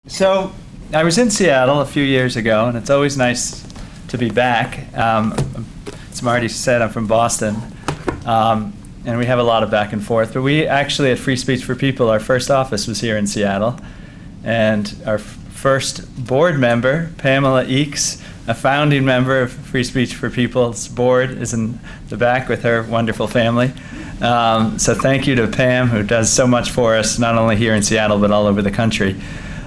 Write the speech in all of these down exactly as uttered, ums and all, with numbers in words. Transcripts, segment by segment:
So I was in Seattle a few years ago, and it's always nice to be back. Um, as Marty said, I'm from Boston, um, and we have a lot of back and forth. But we actually, at Free Speech for People, our first office was here in Seattle, and our first board member, Pamela Eakes, a founding member of Free Speech for People's board, is in the back with her wonderful family. Um, so thank you to Pam, who does so much for us, not only here in Seattle, but all over the country.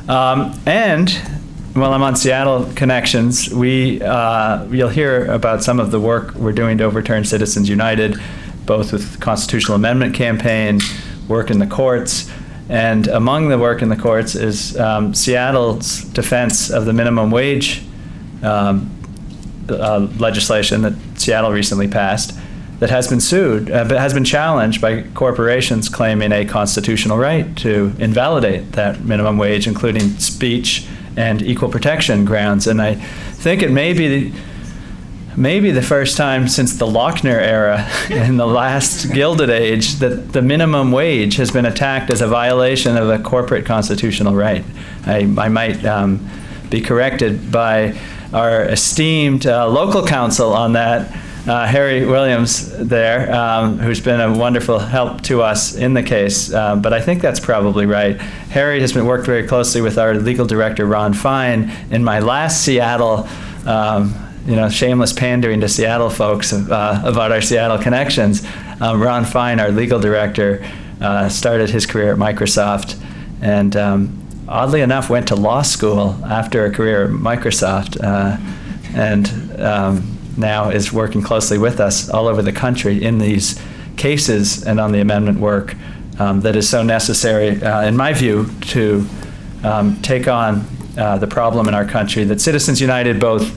Um, and while I'm on Seattle Connections, we, uh, you'll hear about some of the work we're doing to overturn Citizens United, both with the Constitutional Amendment campaign, work in the courts, and among the work in the courts is um, Seattle's defense of the minimum wage um, uh, legislation that Seattle recently passed that has been sued, uh, but has been challenged by corporations claiming a constitutional right to invalidate that minimum wage, including speech and equal protection grounds. And I think it may be the, maybe the first time since the Lochner era in the last Gilded Age that the minimum wage has been attacked as a violation of a corporate constitutional right. I, I might um, be corrected by our esteemed uh, local counsel on that, Uh, Harry Williams there, um, who's been a wonderful help to us in the case, uh, but I think that's probably right. Harry has been worked very closely with our legal director, Ron Fine, in my last Seattle, um, you know, shameless pandering to Seattle folks uh, about our Seattle connections. Um, Ron Fine, our legal director, uh, started his career at Microsoft, and um, oddly enough went to law school after a career at Microsoft, uh, and um, now is working closely with us all over the country in these cases and on the amendment work um, that is so necessary, uh, in my view, to um, take on uh, the problem in our country that Citizens United both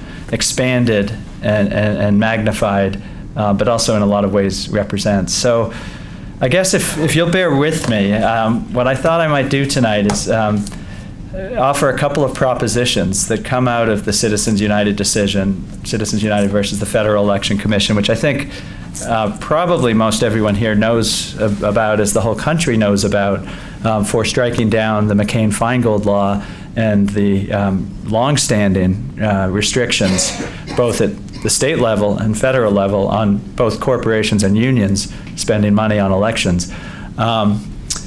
expanded and, and, and magnified, uh, but also in a lot of ways represents. So I guess if, if you'll bear with me, um, what I thought I might do tonight is um, offer a couple of propositions that come out of the Citizens United decision, Citizens United versus the Federal Election Commission, which I think uh, probably most everyone here knows ab about, as the whole country knows about, um, for striking down the McCain-Feingold law and the um, long-standing uh, restrictions, both at the state level and federal level, on both corporations and unions spending money on elections. Um,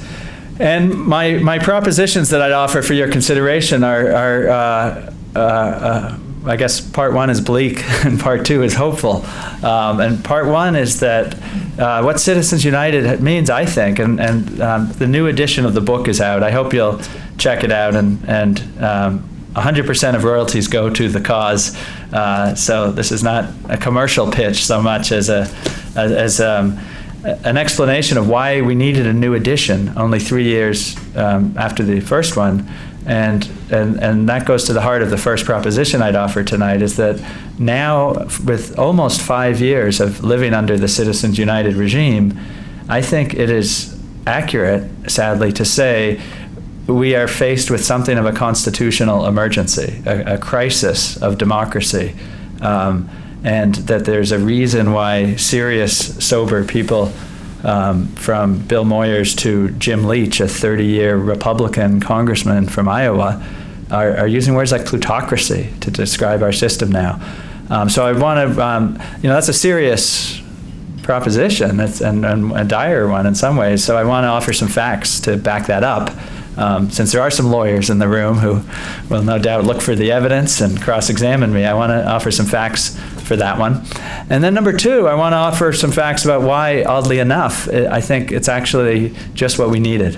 And my, my propositions that I'd offer for your consideration are, are uh, uh, uh, I guess part one is bleak and part two is hopeful. Um, and part one is that uh, what Citizens United means, I think, and, and um, the new edition of the book is out. I hope you'll check it out, and, and um, one hundred percent of royalties go to the cause. Uh, so this is not a commercial pitch so much as a, as, um, an explanation of why we needed a new edition only three years um, after the first one. And, and, and that goes to the heart of the first proposition I'd offer tonight, is that now, with almost five years of living under the Citizens United regime, I think it is accurate, sadly, to say we are faced with something of a constitutional emergency, a, a crisis of democracy. Um, and that there's a reason why serious, sober people, um, from Bill Moyers to Jim Leach, a thirty-year Republican congressman from Iowa, are, are using words like plutocracy to describe our system now. Um, so I want to, um, you know, that's a serious proposition, that's, and, and a dire one in some ways, so I want to offer some facts to back that up. Um, since there are some lawyers in the room who will no doubt look for the evidence and cross-examine me, I want to offer some facts for that one. And then number two, I want to offer some facts about why, oddly enough, it, I think it's actually just what we needed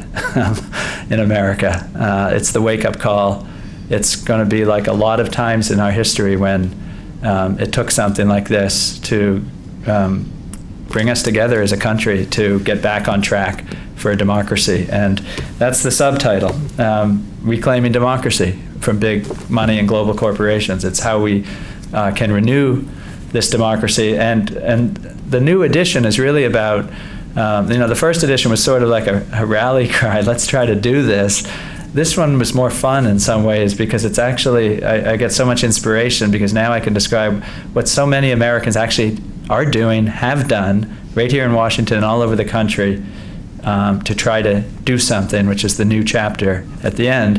in America. Uh, it's the wake-up call. It's going to be like a lot of times in our history when um, it took something like this to um, bring us together as a country to get back on track for a democracy. And that's the subtitle, um, Reclaiming Democracy from Big Money and Global Corporations. It's how we uh, can renew this democracy. And, and the new edition is really about, um, you know, the first edition was sort of like a, a rally cry, let's try to do this. This one was more fun in some ways because it's actually, I, I get so much inspiration because now I can describe what so many Americans actually are doing, have done, right here in Washington and all over the country, um, to try to do something, which is the new chapter at the end,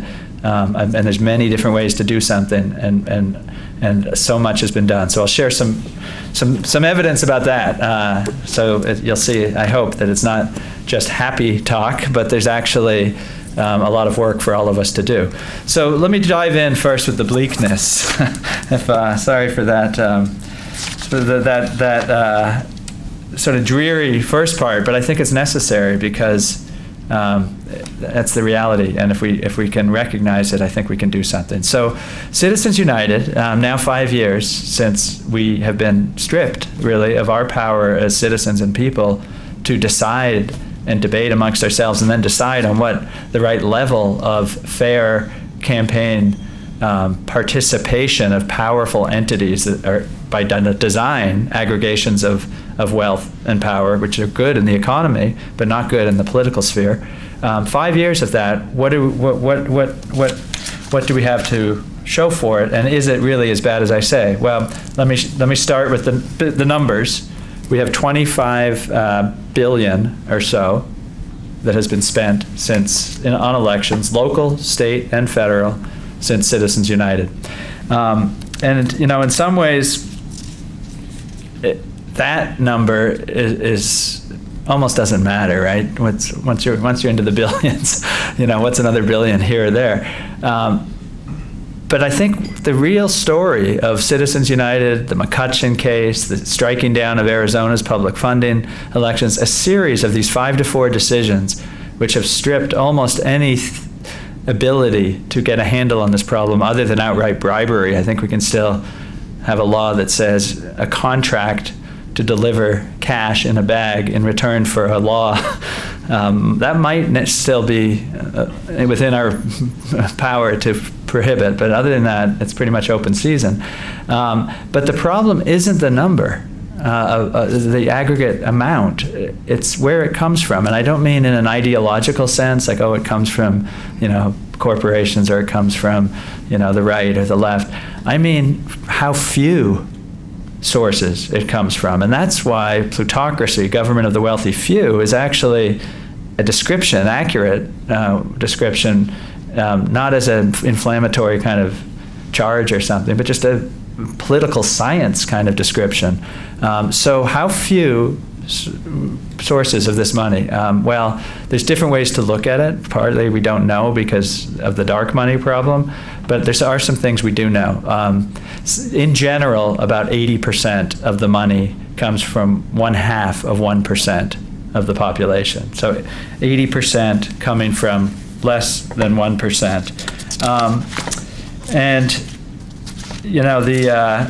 Um, and, and there's many different ways to do something, and, and, and so much has been done. So I'll share some, some, some evidence about that. Uh, so it, you'll see, I hope, that it's not just happy talk, but there's actually um, a lot of work for all of us to do. So let me dive in first with the bleakness. if, uh, sorry for that, um, for the, that, that uh, sort of dreary first part, but I think it's necessary because Um, that's the reality, and if we if we can recognize it, I think we can do something. So, Citizens United, um, now five years since we have been stripped, really, of our power as citizens and people to decide and debate amongst ourselves, and then decide on what the right level of fair campaign um, participation of powerful entities that are, by design, aggregations of of wealth and power, which are good in the economy, but not good in the political sphere. Um, five years of that, what do what what what what what do we have to show for it? And is it really as bad as I say? Well, let me let me start with the the numbers. We have twenty-five uh, billion or so that has been spent since in, on elections, local, state, and federal, since Citizens United. Um, and you know, in some ways, It, that number is, is almost doesn't matter, right? Once, once you're once you're into the billions, you know, what's another billion here or there? Um, but I think the real story of Citizens United, the McCutcheon case, the striking down of Arizona's public funding elections, a series of these five to four decisions, which have stripped almost any th ability to get a handle on this problem, other than outright bribery. I think we can still have a law that says a contract to deliver cash in a bag in return for a law. Um, that might still be uh, within our power to prohibit, but other than that, it's pretty much open season. Um, but the problem isn't the number, uh, uh, the aggregate amount. It's where it comes from, and I don't mean in an ideological sense, like, oh, it comes from, you know, corporations, or it comes from, you know, the right or the left. I mean how few sources it comes from. And that's why plutocracy, government of the wealthy few, is actually a description, an accurate uh, description, um, not as an inflammatory kind of charge or something, but just a political science kind of description. Um, so how few sources of this money? Um, well, there's different ways to look at it. Partly we don't know because of the dark money problem, but there are some things we do know. Um, in general, about eighty percent of the money comes from one half of one percent of the population. So eighty percent coming from less than one percent. Um, and, you know, the uh,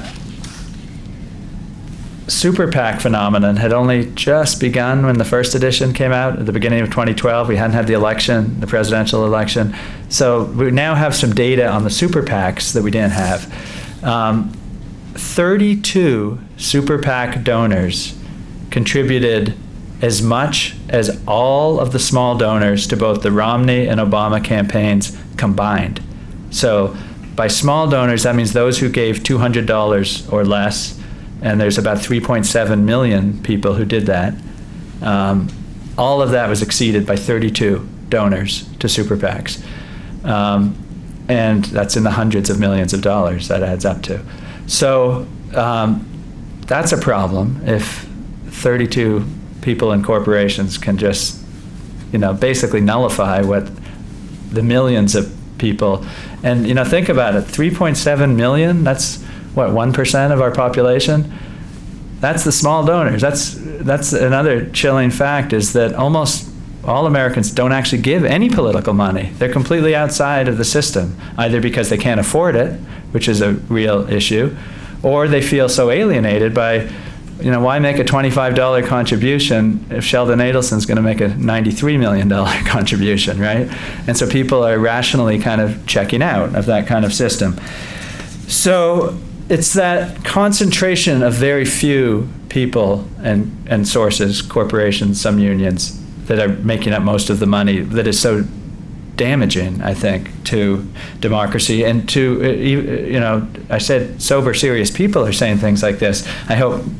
Super PAC phenomenon had only just begun when the first edition came out at the beginning of twenty twelve. We hadn't had the election, the presidential election. So we now have some data on the Super PACs that we didn't have. Um, thirty-two Super PAC donors contributed as much as all of the small donors to both the Romney and Obama campaigns combined. So by small donors, that means those who gave two hundred dollars or less, and there's about three point seven million people who did that. Um, all of that was exceeded by thirty-two donors to Super PACs. Um, and that's in the hundreds of millions of dollars that adds up to. So um, that's a problem if thirty-two people and corporations can just, you know, basically nullify what the millions of people. And, you know, think about it, three point seven million, that's what, one percent of our population? That's the small donors. That's, that's another chilling fact, is that almost all Americans don't actually give any political money. They're completely outside of the system, either because they can't afford it, which is a real issue, or they feel so alienated by, you know, why make a twenty-five dollar contribution if Sheldon Adelson's going to make a ninety-three million dollar contribution, right? And so people are rationally kind of checking out of that kind of system. So it's that concentration of very few people and, and sources, corporations, some unions, that are making up most of the money that is so damaging, I think, to democracy and to, you know, I said sober, serious people are saying things like this. I hope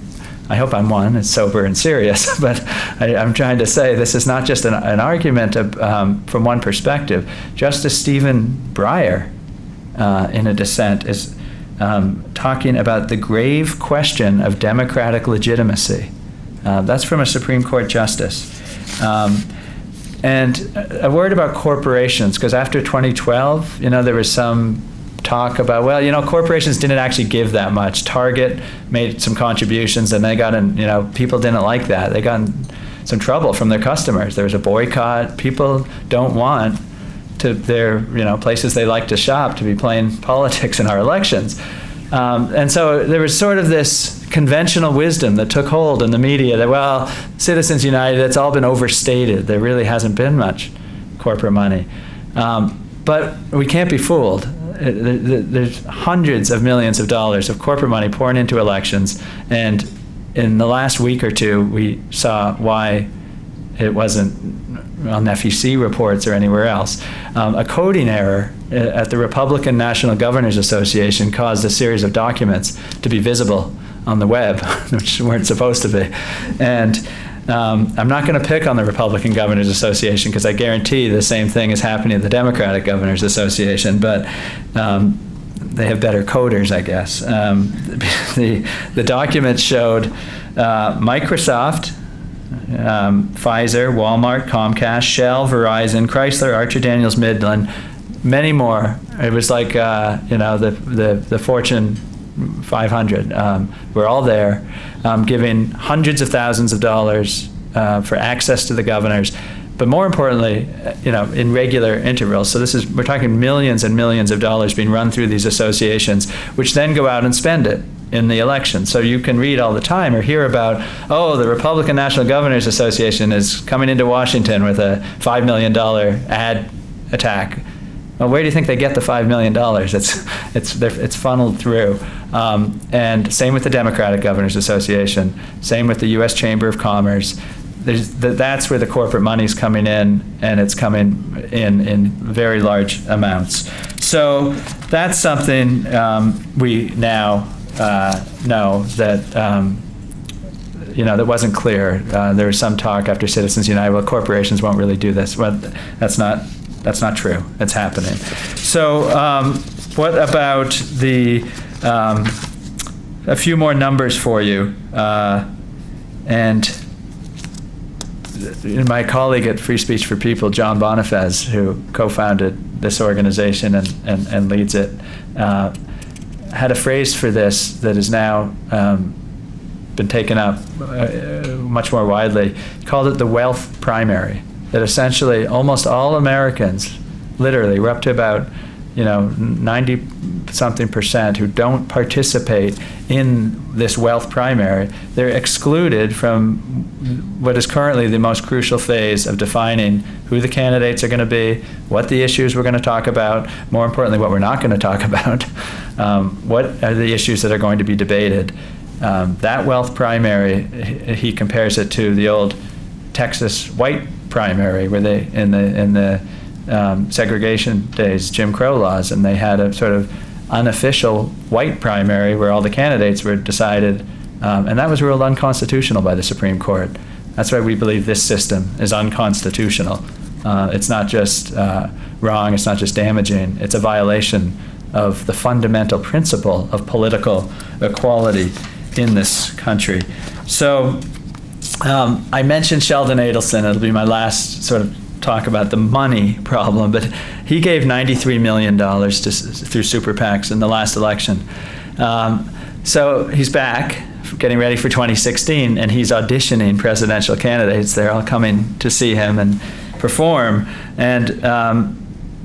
I hope I'm one. It's sober and serious, but I, I'm trying to say this is not just an, an argument of, um, from one perspective. Justice Stephen Breyer, uh, in a dissent, is um, talking about the grave question of democratic legitimacy. Uh, that's from a Supreme Court justice. Um, and a word about corporations, because after twenty twelve, you know, there was some talk about, well, you know, corporations didn't actually give that much. Target made some contributions, and they got in, you know, people didn't like that. They got in some trouble from their customers. There was a boycott. People don't want to their, you know, places they like to shop to be playing politics in our elections. Um, and so there was sort of this conventional wisdom that took hold in the media that, well, Citizens United, it's all been overstated. There really hasn't been much corporate money. Um, but we can't be fooled. There's hundreds of millions of dollars of corporate money pouring into elections, and in the last week or two, we saw why it wasn't on F E C reports or anywhere else. Um, a coding error at the Republican National Governors Association caused a series of documents to be visible on the web, which weren't supposed to be. And Um, I'm not going to pick on the Republican Governors Association, because I guarantee the same thing is happening at the Democratic Governors Association, but um, they have better coders, I guess. Um, the, the documents showed uh, Microsoft, um, Pfizer, Walmart, Comcast, Shell, Verizon, Chrysler, Archer Daniels Midland, many more. It was like, uh, you know, the, the, the Fortune five hundred. Um, we're all there, um, giving hundreds of thousands of dollars uh, for access to the governors, but more importantly, you know, in regular intervals. So this is, we're talking millions and millions of dollars being run through these associations, which then go out and spend it in the election. So you can read all the time or hear about, oh, the Republican National Governors Association is coming into Washington with a five million dollar ad attack. Well, where do you think they get the five million dollars? It's, it's, it's funneled through. Um, and same with the Democratic Governors Association, same with the U S Chamber of Commerce. There's, that's where the corporate money's coming in, and it's coming in in very large amounts. So that's something um, we now uh, know that, um, you know, that wasn't clear. Uh, there was some talk after Citizens United, well, corporations won't really do this. Well, that's not That's not true. It's happening. So um, what about the, um, a few more numbers for you. Uh, and my colleague at Free Speech for People, John Bonifaz, who co-founded this organization and, and, and leads it, uh, had a phrase for this that has now um, been taken up uh, much more widely. He called it the wealth primary. That essentially almost all Americans, literally, we're up to about, you know, ninety something percent who don't participate in this wealth primary. They're excluded from what is currently the most crucial phase of defining who the candidates are going to be, what the issues we're going to talk about, more importantly, what we're not going to talk about, um, what are the issues that are going to be debated. Um, that wealth primary, he compares it to the old Texas white primary, where they in the in the um, segregation days, Jim Crow laws, and they had a sort of unofficial white primary where all the candidates were decided, um, and that was ruled unconstitutional by the Supreme Court. That's why we believe this system is unconstitutional. Uh, it's not just uh, wrong, it's not just damaging, it's a violation of the fundamental principle of political equality in this country. So Um, I mentioned Sheldon Adelson. It'll be my last sort of talk about the money problem, but he gave ninety-three million dollars to, through super PACs in the last election. Um, so he's back, getting ready for twenty sixteen, and he's auditioning presidential candidates. They're all coming to see him and perform. And um,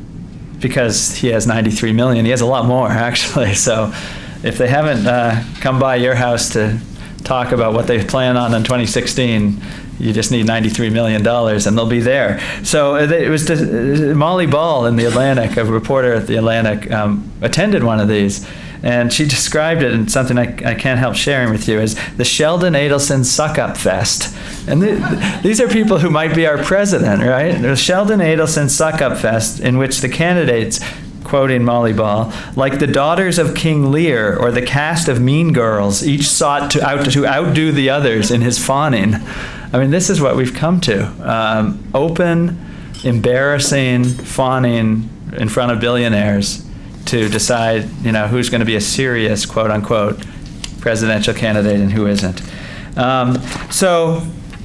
because he has ninety-three million, he has a lot more, actually. So if they haven't uh, come by your house to talk about what they plan on in twenty sixteen, you just need ninety-three million dollars and they'll be there. So it was to, Molly Ball in the Atlantic, a reporter at the Atlantic, um, attended one of these, and she described it in something I, I can't help sharing with you as the Sheldon Adelson Suck-Up Fest. And th these are people who might be our president, right? The Sheldon Adelson Suck-Up Fest, in which the candidates quoting Molly Ball, like the daughters of King Lear or the cast of Mean Girls, each sought to, out, to outdo the others in his fawning. I mean, this is what we've come to. Um, open, embarrassing fawning in front of billionaires to decide, you know, who's going to be a serious, quote unquote, presidential candidate and who isn't. Um, so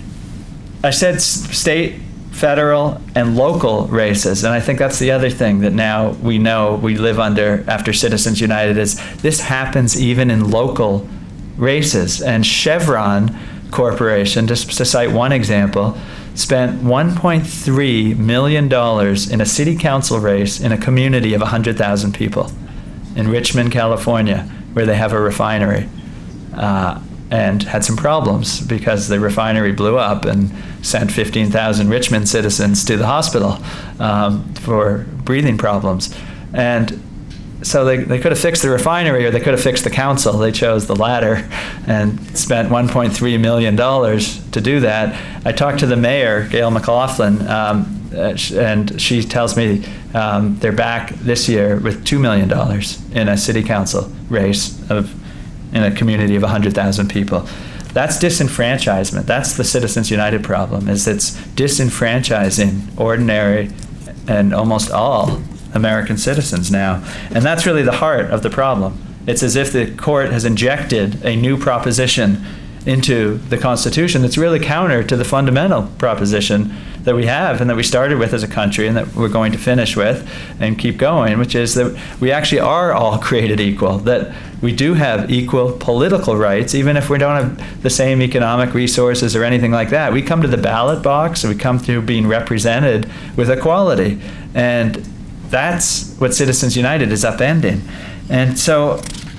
I said state, federal, and local races, and I think that's the other thing that now we know we live under after Citizens United is this happens even in local races. And Chevron Corporation, just to cite one example, spent one point three million dollars in a city council race in a community of one hundred thousand people in Richmond, California, where they have a refinery. Uh, and had some problems because the refinery blew up and sent fifteen thousand Richmond citizens to the hospital um, for breathing problems. And so they, they could have fixed the refinery or they could have fixed the council. They chose the latter and spent one point three million dollars to do that. I talked to the mayor, Gail McLaughlin, um, and she tells me um, they're back this year with two million dollars in a city council race of in a community of one hundred thousand people. That's disenfranchisement. That's the Citizens United problem, is it's disenfranchising ordinary and almost all American citizens now. And that's really the heart of the problem. It's as if the court has injected a new proposition into the Constitution that's really counter to the fundamental proposition that we have and that we started with as a country and that we're going to finish with and keep going, which is that we actually are all created equal, that we do have equal political rights, even if we don't have the same economic resources or anything like that. We come to the ballot box and we come to being represented with equality. And that's what Citizens United is upending. And so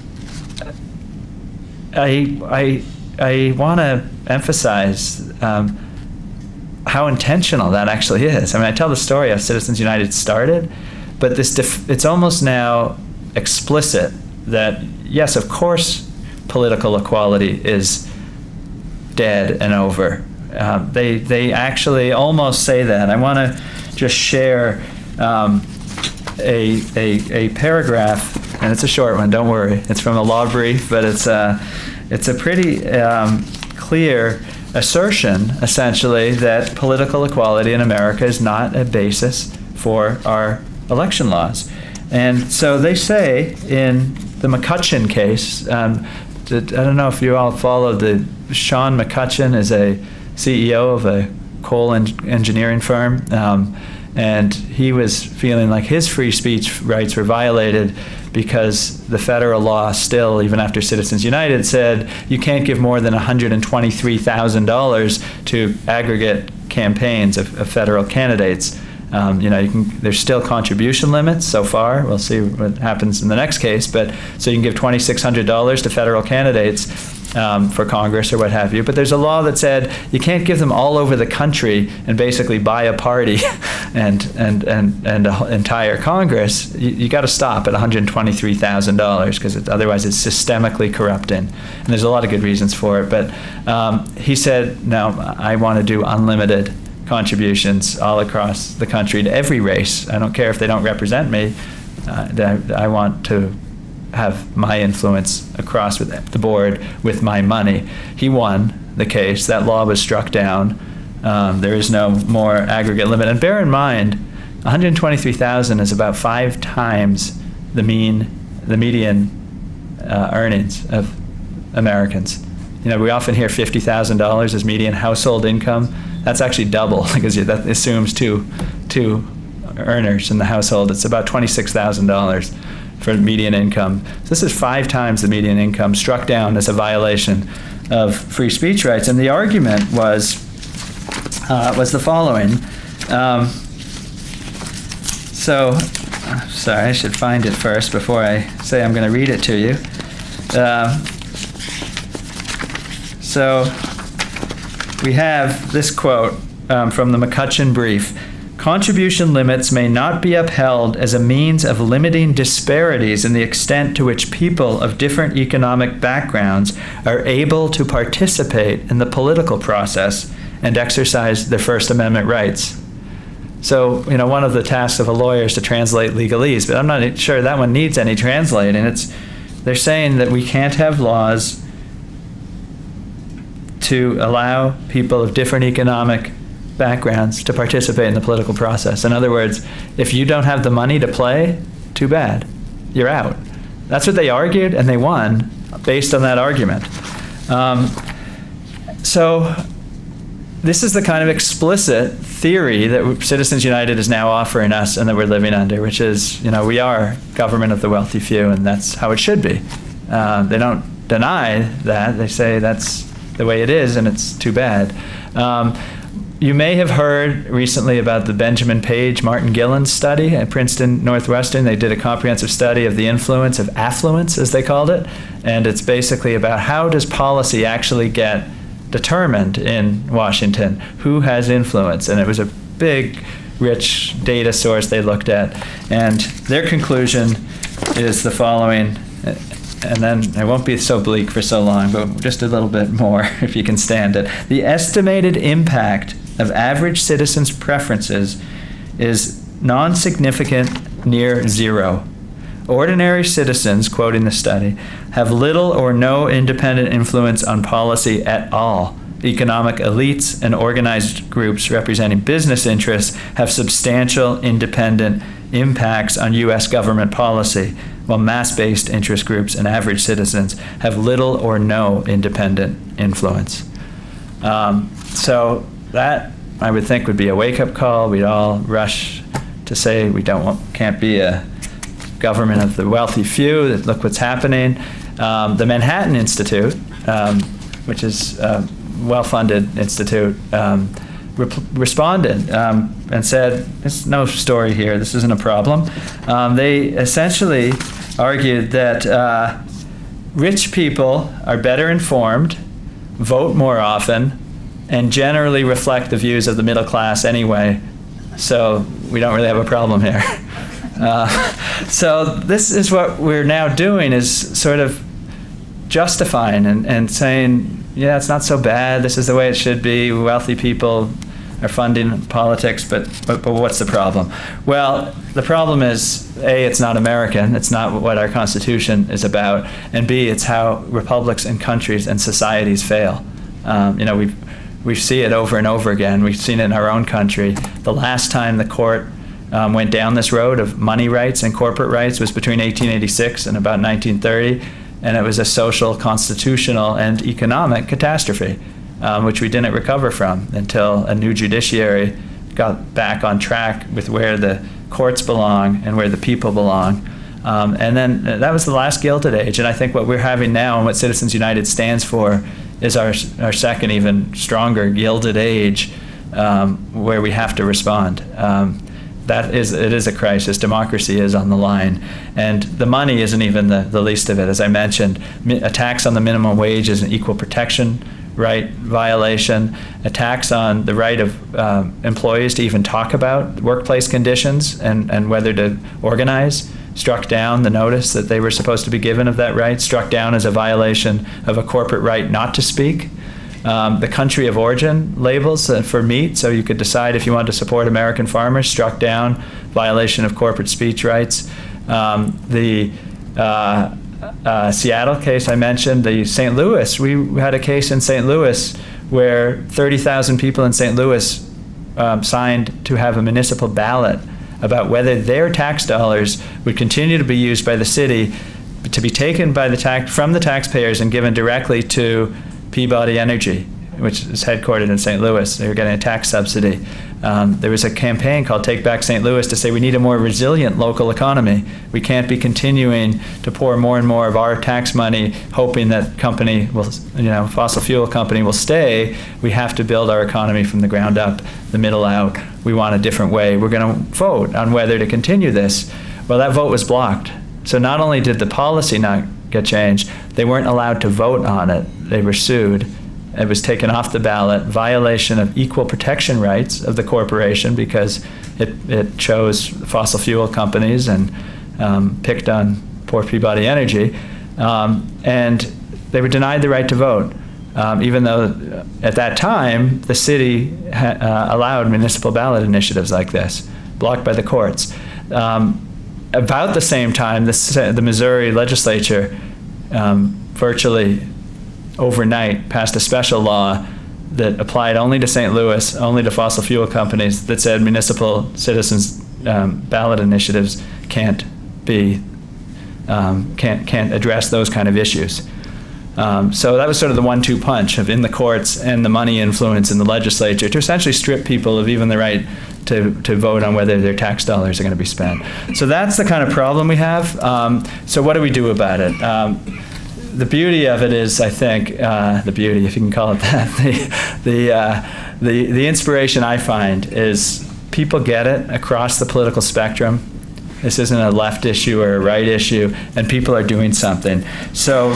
I, I, I want to emphasize um, how intentional that actually is. I mean, I tell the story how Citizens United started, but this def it's almost now explicit that, yes, of course, political equality is dead and over. Um, they, they actually almost say that. I want to just share um, a, a, a paragraph, and it's a short one, don't worry. It's from a law brief, but it's a, it's a pretty um, clear assertion, essentially, that political equality in America is not a basis for our election laws. And so they say in the McCutcheon case, um, I don't know if you all followed the, Sean McCutcheon is a C E O of a coal en engineering firm, um, and he was feeling like his free speech rights were violated because the federal law still, even after Citizens United, said you can't give more than one hundred twenty-three thousand dollars to aggregate campaigns of, of federal candidates. Um, you know, you can, there's still contribution limits so far. We'll see what happens in the next case. But so you can give twenty-six hundred dollars to federal candidates um, for Congress or what have you. But there's a law that said you can't give them all over the country and basically buy a party and and and and an entire Congress. You, you got to stop at one hundred twenty-three thousand dollars because it, otherwise it's systemically corrupting. And there's a lot of good reasons for it. But um, he said, no, I want to do unlimited contributions all across the country to every race. I don't care if they don't represent me. Uh, I, I want to have my influence across with the board with my money. He won the case. That law was struck down. Um, there is no more aggregate limit. And bear in mind, one hundred twenty-three thousand is about five times the mean, the median uh, earnings of Americans. You know, we often hear fifty thousand dollars as median household income. That's actually double because that assumes two, two earners in the household. It's about twenty-six thousand dollars for median income. So this is five times the median income, struck down as a violation of free speech rights. And the argument was, uh, was the following. Um, so, sorry, I should find it first before I say I'm going to read it to you. Uh, so, we have this quote um, from the McCutcheon brief. Contribution limits may not be upheld as a means of limiting disparities in the extent to which people of different economic backgrounds are able to participate in the political process and exercise their First Amendment rights. So, you know, one of the tasks of a lawyer is to translate legalese, but I'm not sure that one needs any translating. It's, they're saying that we can't have laws to allow people of different economic backgrounds to participate in the political process. In other words, if you don't have the money to play, too bad, you're out. That's what they argued, and they won based on that argument. Um, so this is the kind of explicit theory that Citizens United is now offering us and that we're living under, which is, you know, we are government of the wealthy few, and that's how it should be. Uh, they don't deny that. They say that's the way it is, and it's too bad. Um, you may have heard recently about the Benjamin Page, Martin Gillen's study at Princeton Northwestern. They did a comprehensive study of the influence of affluence, as they called it, and it's basically about how does policy actually get determined in Washington, who has influence, and it was a big, rich data source they looked at, and their conclusion is the following, and then I won't be so bleak for so long, but just a little bit more if you can stand it. The estimated impact of average citizens' preferences is non-significant, near zero. Ordinary citizens, quoting the study, have little or no independent influence on policy at all. Economic elites and organized groups representing business interests have substantial independent impacts on U S government policy, while mass-based interest groups and average citizens have little or no independent influence. Um, so that, I would think, would be a wake-up call. We'd all rush to say we don't want, can't be a government of the wealthy few, that look what's happening. Um, the Manhattan Institute, um, which is a well-funded institute, um, rep responded um, and said, there's no story here, this isn't a problem. Um, they essentially argued that uh, rich people are better informed, vote more often, and generally reflect the views of the middle class anyway, so we don't really have a problem here. Uh, so this is what we're now doing, is sort of justifying and, and saying, yeah, it's not so bad, this is the way it should be, wealthy people are funding politics, but, but, but what's the problem? Well, the problem is, A, it's not American, it's not what our Constitution is about, and B, it's how republics and countries and societies fail. Um, you know, we we see it over and over again. We've seen it in our own country. The last time the court Um, went down this road of money rights and corporate rights was between eighteen eighty-six and about nineteen thirty, and it was a social, constitutional, and economic catastrophe, um, which we didn't recover from until a new judiciary got back on track with where the courts belong and where the people belong. Um, and then uh, that was the last Gilded Age, and I think what we're having now and what Citizens United stands for is our, our second, even stronger Gilded Age, um, where we have to respond. Um, That is, it is a crisis. Democracy is on the line. And the money isn't even the, the least of it. As I mentioned, a tax on the minimum wage is an equal protection right violation. A tax on the right of um, employees to even talk about workplace conditions and, and whether to organize, struck down the notice that they were supposed to be given of that right, struck down as a violation of a corporate right not to speak. Um, the country of origin labels uh, for meat, so you could decide if you want to support American farmers, struck down, violation of corporate speech rights. Um, the uh, uh, Seattle case I mentioned, the Saint Louis, we had a case in Saint Louis where thirty thousand people in Saint Louis um, signed to have a municipal ballot about whether their tax dollars would continue to be used by the city to be taken by the tax from the taxpayers and given directly to Peabody Energy, which is headquartered in Saint Louis. They were getting a tax subsidy. Um, there was a campaign called Take Back Saint Louis to say we need a more resilient local economy. We can't be continuing to pour more and more of our tax money hoping that company will, you know, fossil fuel company will stay. We have to build our economy from the ground up, the middle out. We want a different way. We're going to vote on whether to continue this. Well, that vote was blocked. So not only did the policy not get changed, they weren't allowed to vote on it. They were sued. It was taken off the ballot, violation of equal protection rights of the corporation because it, it chose fossil fuel companies and um, picked on poor Peabody Energy. Um, and they were denied the right to vote. um, even though at that time the city ha uh, allowed municipal ballot initiatives like this, blocked by the courts. Um, about the same time, the, the Missouri legislature um, virtually overnight passed a special law that applied only to Saint Louis, only to fossil fuel companies, that said municipal citizens um, ballot initiatives can't be um, can't can't address those kind of issues. Um, so that was sort of the one two punch of in the courts and the money influence in the legislature to essentially strip people of even the right to, to vote on whether their tax dollars are going to be spent. So that's the kind of problem we have. Um, so what do we do about it? Um, the beauty of it is, I think, uh, the beauty, if you can call it that, the, the, uh, the, the inspiration I find is people get it across the political spectrum. This isn't a left issue or a right issue, and people are doing something. So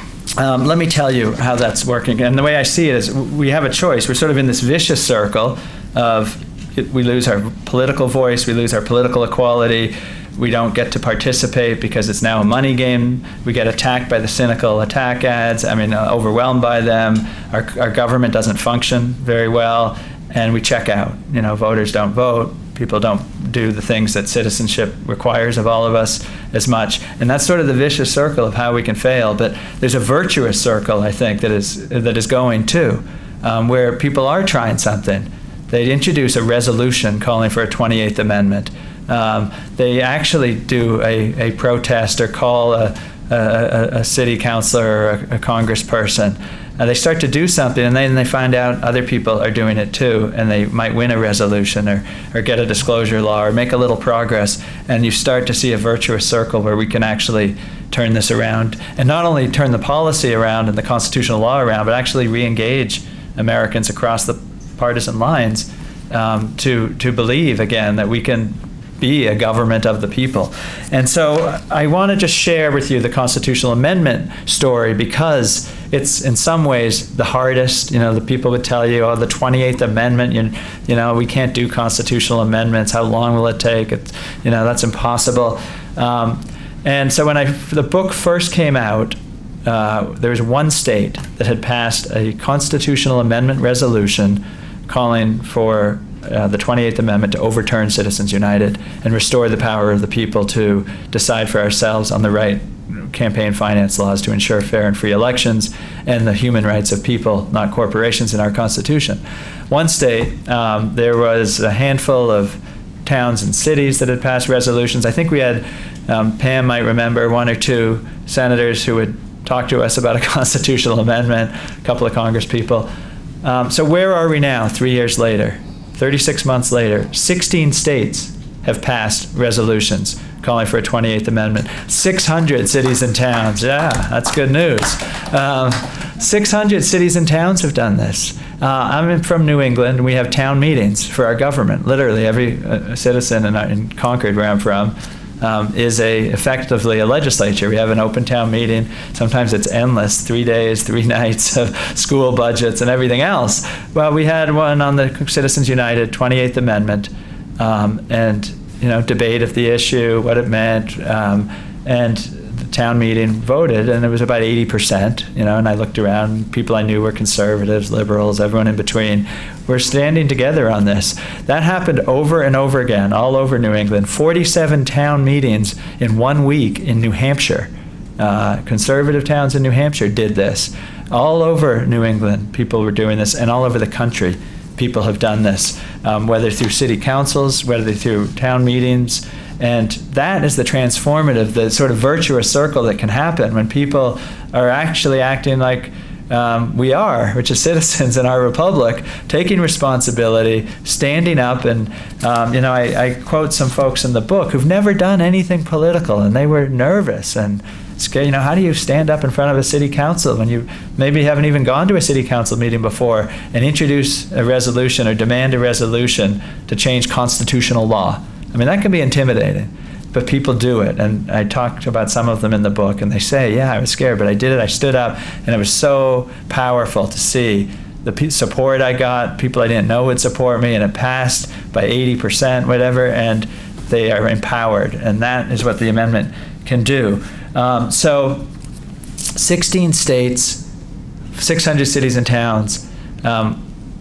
um, let me tell you how that's working. And the way I see it is we have a choice. We're sort of in this vicious circle of we lose our political voice, we lose our political equality, we don't get to participate because it's now a money game, we get attacked by the cynical attack ads, I mean, uh, overwhelmed by them, our, our government doesn't function very well, and we check out. You know, voters don't vote, people don't do the things that citizenship requires of all of us as much, and that's sort of the vicious circle of how we can fail. But there's a virtuous circle, I think, that is, that is going too, um, where people are trying something. They introduce a resolution calling for a twenty-eighth Amendment. Um, they actually do a, a protest or call a, a, a city councilor or a, a congressperson. Uh, they start to do something, and then they find out other people are doing it too, and they might win a resolution or, or get a disclosure law or make a little progress, and you start to see a virtuous circle where we can actually turn this around, and not only turn the policy around and the constitutional law around, but actually re-engage Americans across the partisan lines um, to, to believe again that we can be a government of the people. And so I want to just share with you the constitutional amendment story because it's in some ways the hardest. You know, the people would tell you, oh, the twenty-eighth Amendment, you, you know, we can't do constitutional amendments. How long will it take? It's, you know, that's impossible. Um, and so when I, the book first came out, uh, there was one state that had passed a constitutional amendment resolution calling for uh, the twenty-eighth Amendment to overturn Citizens United and restore the power of the people to decide for ourselves on the right campaign finance laws to ensure fair and free elections and the human rights of people, not corporations, in our Constitution. One state, um, there was a handful of towns and cities that had passed resolutions. I think we had, um, Pam might remember, one or two senators who would talk to us about a constitutional amendment, a couple of Congress people. Um, so where are we now, three years later, thirty-six months later? sixteen states have passed resolutions calling for a twenty-eighth Amendment. six hundred cities and towns, yeah, that's good news. Um, six hundred cities and towns have done this. Uh, I'm from New England, and we have town meetings for our government. Literally every uh, citizen in, in Concord, where I'm from, Um, is a effectively a legislature. We have an open town meeting. Sometimes it's endless, three days, three nights of school budgets and everything else. Well, we had one on the Citizens United twenty-eighth Amendment, um, and you know, debate of the issue, what it meant, um, and the town meeting voted, and it was about eighty percent. You know, and I looked around. People I knew were conservatives, liberals, everyone in between. We're standing together on this. That happened over and over again, all over New England. forty-seven town meetings in one week in New Hampshire. Uh, conservative towns in New Hampshire did this. All over New England, people were doing this, and all over the country, people have done this, um, whether through city councils, whether through town meetings. And that is the transformative, the sort of virtuous circle that can happen when people are actually acting like Um, we are, which is citizens in our republic, taking responsibility, standing up, and um, you know, I, I quote some folks in the book who've never done anything political, and they were nervous and scared. You know, how do you stand up in front of a city council when you maybe haven't even gone to a city council meeting before and introduce a resolution or demand a resolution to change constitutional law? I mean, that can be intimidating. But people do it, and I talked about some of them in the book, and they say, yeah, I was scared, but I did it, I stood up, and it was so powerful to see the support I got, people I didn't know would support me, and it passed by eighty percent, whatever, and they are empowered, and that is what the amendment can do. Um, so sixteen states six hundred cities and towns. Um,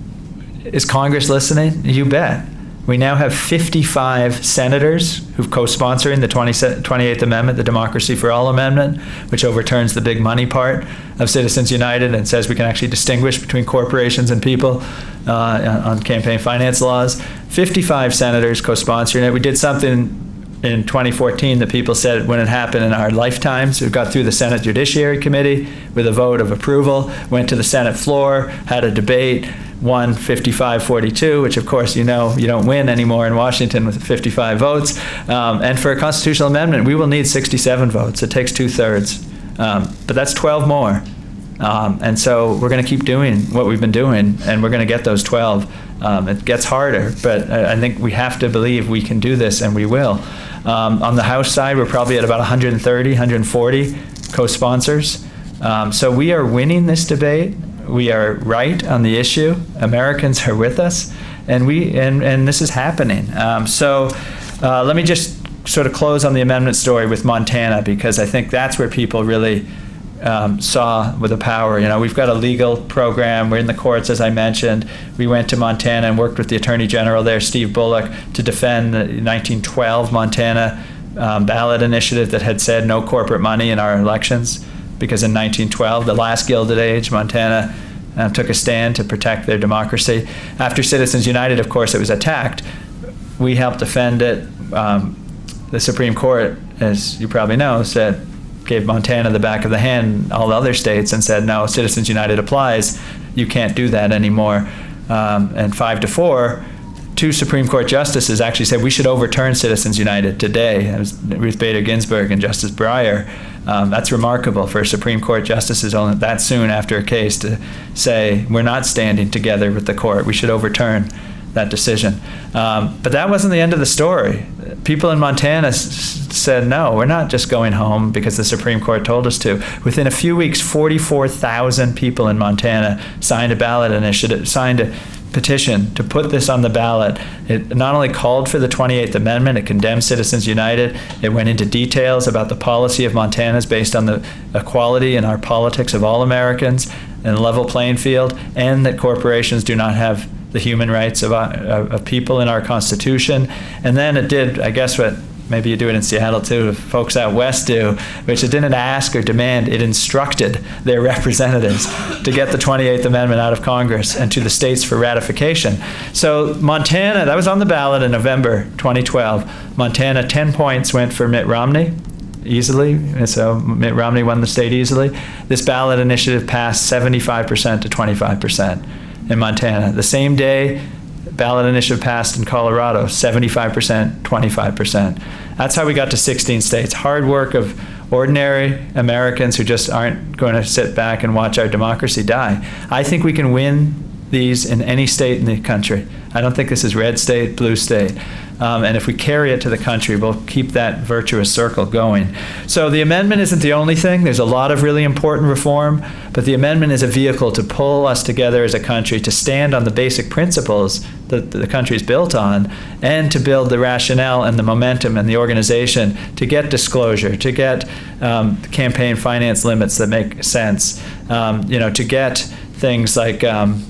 is Congress listening? You bet. We now have fifty-five senators who've co-sponsoring the twenty-eighth Amendment, the Democracy for All Amendment, which overturns the big money part of Citizens United and says we can actually distinguish between corporations and people uh, on campaign finance laws. fifty-five senators co-sponsoring it. We did something in twenty fourteen that people said wouldn't happen in our lifetimes. We got through the Senate Judiciary Committee with a vote of approval, went to the Senate floor, had a debate, won fifty-five forty-two, which of course you know you don't win anymore in Washington with fifty-five votes. Um, and for a constitutional amendment, we will need sixty-seven votes. It takes two-thirds. Um, but that's twelve more. Um, and so we're going to keep doing what we've been doing, and we're going to get those twelve. Um, it gets harder, but I, I think we have to believe we can do this, and we will. Um, on the House side, we're probably at about one hundred thirty, one hundred forty co-sponsors. Um, so we are winning this debate. We are right on the issue. Americans are with us, and we and, and this is happening. Um, so uh, let me just sort of close on the amendment story with Montana, because I think that's where people really um, saw with the power. You know, we've got a legal program. We're in the courts, as I mentioned. We went to Montana and worked with the Attorney General there, Steve Bullock, to defend the nineteen twelve Montana um, ballot initiative that had said no corporate money in our elections. Because in nineteen twelve, the last Gilded Age, Montana uh, took a stand to protect their democracy. After Citizens United, of course, it was attacked. We helped defend it. Um, the Supreme Court, as you probably know, said, gave Montana the back of the hand, all the other states, and said, no, Citizens United applies. You can't do that anymore. Um, and five to four, two Supreme Court justices actually said we should overturn Citizens United today. It was Ruth Bader Ginsburg and Justice Breyer. Um, that's remarkable for Supreme Court justices only that soon after a case to say we're not standing together with the court. We should overturn that decision. Um, but that wasn't the end of the story. People in Montana s said, no, we're not just going home because the Supreme Court told us to. Within a few weeks, forty-four thousand people in Montana signed a ballot initiative, signed a petition to put this on the ballot. It not only called for the twenty-eighth Amendment, it condemned Citizens United. It went into details about the policy of Montana's based on the equality in our politics of all Americans and a level playing field, and that corporations do not have the human rights of, uh, of people in our Constitution. And then it did, I guess, what maybe you do it in Seattle too, folks out west do, which it didn't ask or demand, it instructed their representatives to get the twenty-eighth Amendment out of Congress and to the states for ratification. So Montana, that was on the ballot in November twenty twelve. Montana, ten points went for Mitt Romney, easily, and so Mitt Romney won the state easily. This ballot initiative passed seventy-five percent to twenty-five percent in Montana. The same day, ballot initiative passed in Colorado, seventy-five percent, twenty-five percent. That's how we got to sixteen states. Hard work of ordinary Americans who just aren't going to sit back and watch our democracy die. I think we can win these in any state in the country. I don't think this is red state, blue state. Um, and if we carry it to the country, we'll keep that virtuous circle going. So the amendment isn't the only thing. There's a lot of really important reform, but the amendment is a vehicle to pull us together as a country, to stand on the basic principles that the country is built on, and to build the rationale and the momentum and the organization to get disclosure, to get um, campaign finance limits that make sense, um, you know, to get things like um,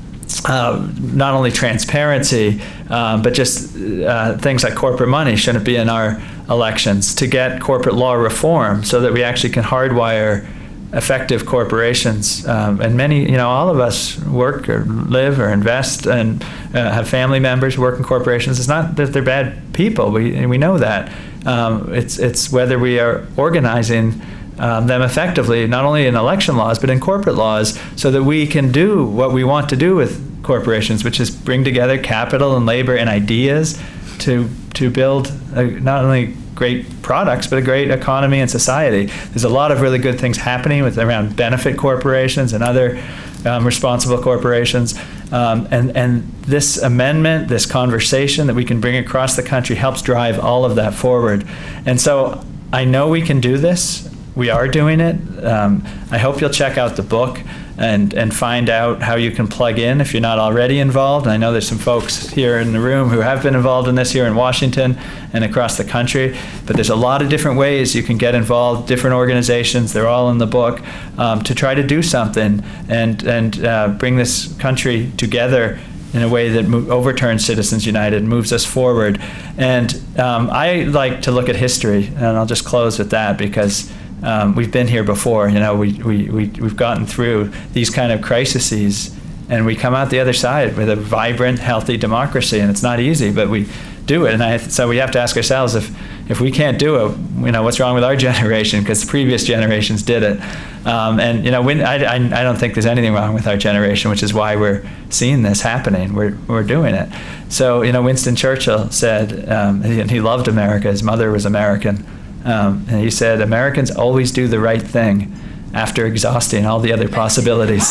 Uh, not only transparency, um, but just uh, things like corporate money shouldn't be in our elections, to get corporate law reform so that we actually can hardwire effective corporations. Um, and many, you know, all of us work or live or invest and uh, have family members who work in corporations. It's not that they're bad people. We, we know that. Um, it's, it's whether we are organizing Um, them effectively, not only in election laws, but in corporate laws, so that we can do what we want to do with corporations, which is bring together capital and labor and ideas to, to build a, not only great products, but a great economy and society. There's a lot of really good things happening with around benefit corporations and other um, responsible corporations. Um, and, and this amendment, this conversation that we can bring across the country helps drive all of that forward. And so I know we can do this. We are doing it. Um, I hope you'll check out the book. and, and find out how you can plug in if you're not already involved. And I know there's some folks here in the room who have been involved in this here in Washington and across the country, but there's a lot of different ways you can get involved, different organizations, they're all in the book, um, to try to do something and, and uh, bring this country together in a way that move, overturns Citizens United, moves us forward. And um, I like to look at history, and I'll just close with that, because um, we've been here before. You know, we, we, we, we've gotten through these kind of crises, and we come out the other side with a vibrant, healthy democracy, and it's not easy, but we do it. And I, so we have to ask ourselves, if, if we can't do it, you know, what's wrong with our generation? Because previous generations did it. Um, and, you know, when, I, I, I don't think there's anything wrong with our generation, which is why we're seeing this happening. We're, we're doing it. So, you know, Winston Churchill said, um, he, and he loved America. His mother was American. Um, and he said, Americans always do the right thing after exhausting all the other possibilities.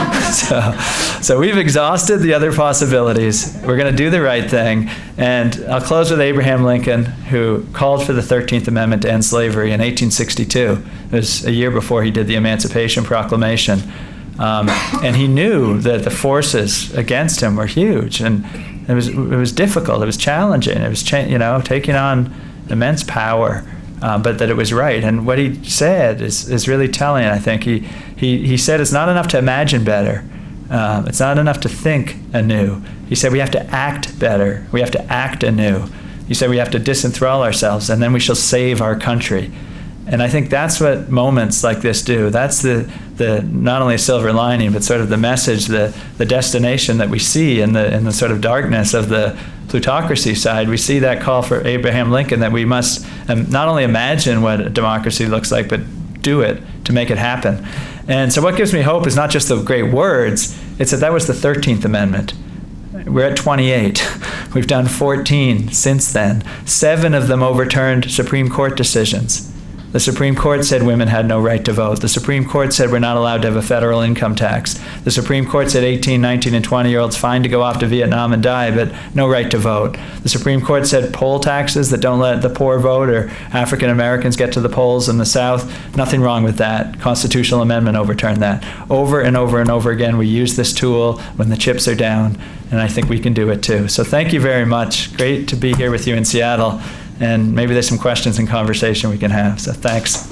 so, so we've exhausted the other possibilities. We're going to do the right thing. And I'll close with Abraham Lincoln, who called for the thirteenth Amendment to end slavery in eighteen sixty-two. It was a year before he did the Emancipation Proclamation. Um, and he knew that the forces against him were huge. And it was, it was difficult. It was challenging. It was, cha you know, taking on immense power. Uh, but that it was right. And what he said is, is really telling, I think. He, he, he said it's not enough to imagine better. Um, it's not enough to think anew. He said we have to act better. We have to act anew. He said we have to disenthrall ourselves, and then we shall save our country. And I think that's what moments like this do. That's the, the not only a silver lining, but sort of the message, the, the destination that we see in the, in the sort of darkness of the plutocracy side. We see that call for Abraham Lincoln, that we must um, not only imagine what a democracy looks like, but do it to make it happen. And so what gives me hope is not just the great words, it's that that was the thirteenth Amendment. We're at twenty-eight. We've done fourteen since then. Seven of them overturned Supreme Court decisions. The Supreme Court said women had no right to vote. The Supreme Court said we're not allowed to have a federal income tax. The Supreme Court said eighteen, nineteen, and twenty-year-olds fine to go off to Vietnam and die, but no right to vote. The Supreme Court said poll taxes that don't let the poor vote or African Americans get to the polls in the South. Nothing wrong with that. Constitutional amendment overturned that. Over and over and over again, we use this tool when the chips are down, and I think we can do it too. So thank you very much. Great to be here with you in Seattle. And maybe there's some questions and conversation we can have. So thanks.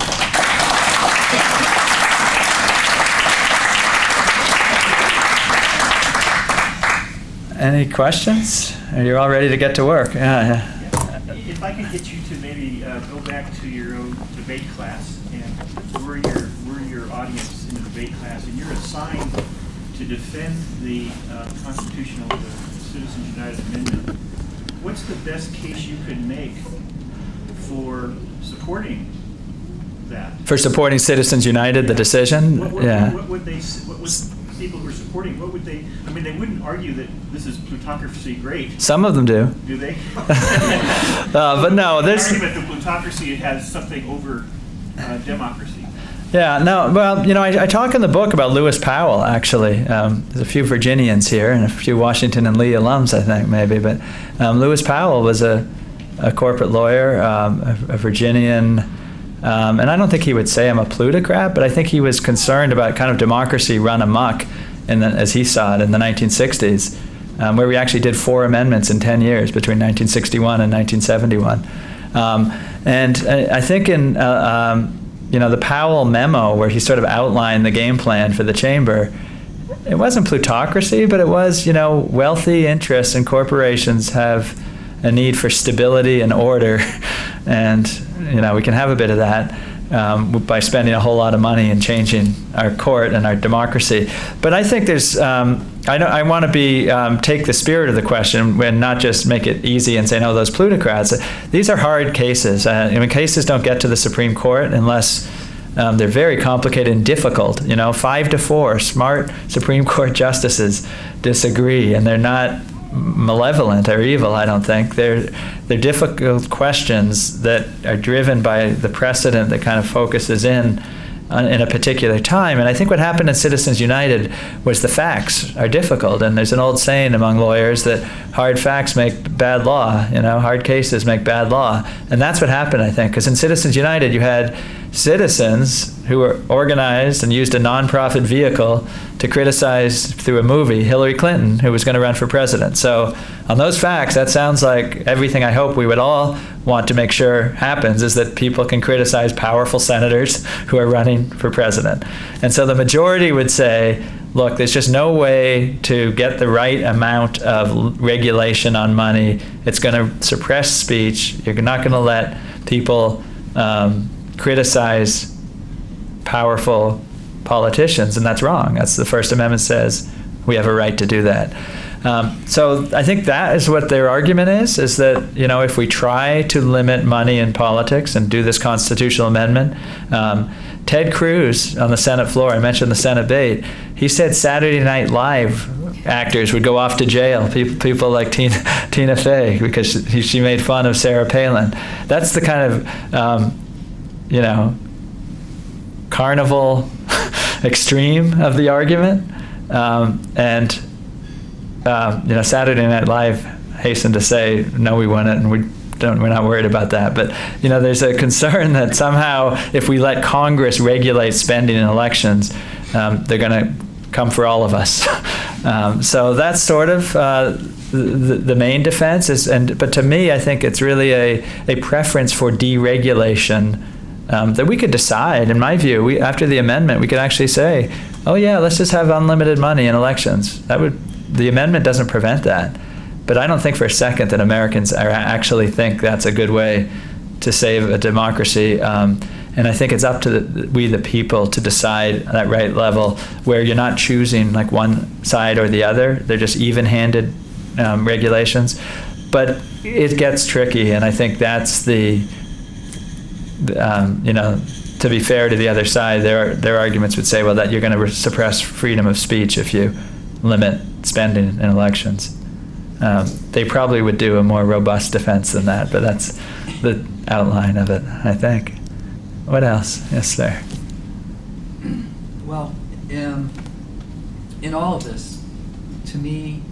Any questions? Are you all ready to get to work? Yeah. yeah. If I could get you to maybe uh, go back to your own debate class, and we're your, we're your audience in the debate class, and you're assigned to defend the uh, constitutional, the Citizens United Amendment. What's the best case you could make for supporting that? For supporting Citizens United, the decision? What, what, yeah. What would they, what would people who are supporting, what would they, I mean, they wouldn't argue that this is plutocracy great. Some of them do. Do they? uh, but no, there's... The argument that plutocracy has something over uh, democracy. Yeah, no, well, you know, I, I talk in the book about Lewis Powell, actually. Um, there's a few Virginians here and a few Washington and Lee alums, I think, maybe. But um, Lewis Powell was a, a corporate lawyer, um, a, a Virginian, um, and I don't think he would say I'm a plutocrat, but I think he was concerned about kind of democracy run amok, in the, as he saw it, in the nineteen sixties, um, where we actually did four amendments in ten years, between nineteen sixty-one and nineteen seventy-one. Um, and I, I think in... Uh, um, you know, the Powell memo, where he sort of outlined the game plan for the chamber, it wasn't plutocracy, but it was, you know, wealthy interests and corporations have a need for stability and order, and, you know, we can have a bit of that um, by spending a whole lot of money and changing our court and our democracy. But I think there's, um, I, know, I want to be, um, take the spirit of the question and not just make it easy and say, no, those plutocrats. These are hard cases. Uh, I mean, cases don't get to the Supreme Court unless um, they're very complicated and difficult. You know, five to four smart Supreme Court justices disagree, and they're not malevolent or evil, I don't think. They're, they're difficult questions that are driven by the precedent that kind of focuses in on, in a particular time. And I think what happened in Citizens United was the facts are difficult. And there's an old saying among lawyers that hard facts make bad law, you know, hard cases make bad law. And that's what happened, I think, because in Citizens United you had citizens who were organized and used a nonprofit vehicle to criticize through a movie Hillary Clinton, who was going to run for president. So on those facts, that sounds like everything I hope we would all want to make sure happens, is that people can criticize powerful senators who are running for president. And so the majority would say, look, there's just no way to get the right amount of regulation on money. It's going to suppress speech. You're not going to let people um, criticize powerful politicians, and that's wrong. That's the First Amendment says we have a right to do that. Um, so I think that is what their argument is, is that, you know, if we try to limit money in politics and do this constitutional amendment, um, Ted Cruz on the Senate floor, I mentioned the Senate debate, he said Saturday Night Live actors would go off to jail, people, people like Tina, Tina Fey, because she, she made fun of Sarah Palin. That's the kind of, um, you know, carnival extreme of the argument. Um, and, um, you know, Saturday Night Live hastened to say, no, we wouldn't, and we don't, we're not worried about that. But, you know, there's a concern that somehow if we let Congress regulate spending in elections, um, they're going to come for all of us. um, so that's sort of uh, the, the main defense. Is, and but to me, I think it's really a, a preference for deregulation um, that we could decide. In my view, we, after the amendment, we could actually say, oh yeah, let's just have unlimited money in elections. That would, the amendment doesn't prevent that. But I don't think for a second that Americans are actually think that's a good way to save a democracy. Um, and I think it's up to the, we, the people, to decide that right level where you're not choosing like one side or the other. They're just even-handed um, regulations. But it gets tricky, and I think that's the, um, you know, to be fair to the other side, their, their arguments would say, well, that you're going to suppress freedom of speech if you limit spending in elections. Um, they probably would do a more robust defense than that, but that's the outline of it, I think. What else? Yes, sir. Well, in, in all of this, to me,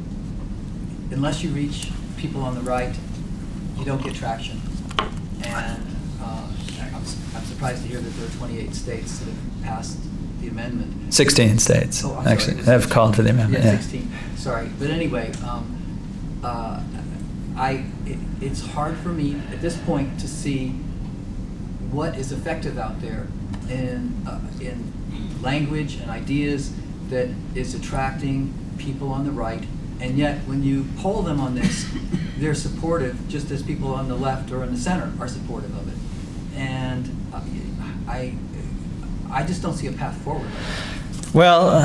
unless you reach people on the right, you don't get traction. And uh, I'm, I'm surprised to hear that there are twenty-eight states that have passed the amendment. sixteen states, oh, actually, sorry, have called for the amendment. Yeah, yeah. sixteen. Sorry. But anyway, um, uh, I, it, it's hard for me at this point to see what is effective out there in, uh, in language and ideas that is attracting people on the right. And yet, when you poll them on this, they're supportive, just as people on the left or in the center are supportive of it. And uh, I, I just don't see a path forward. Well, uh,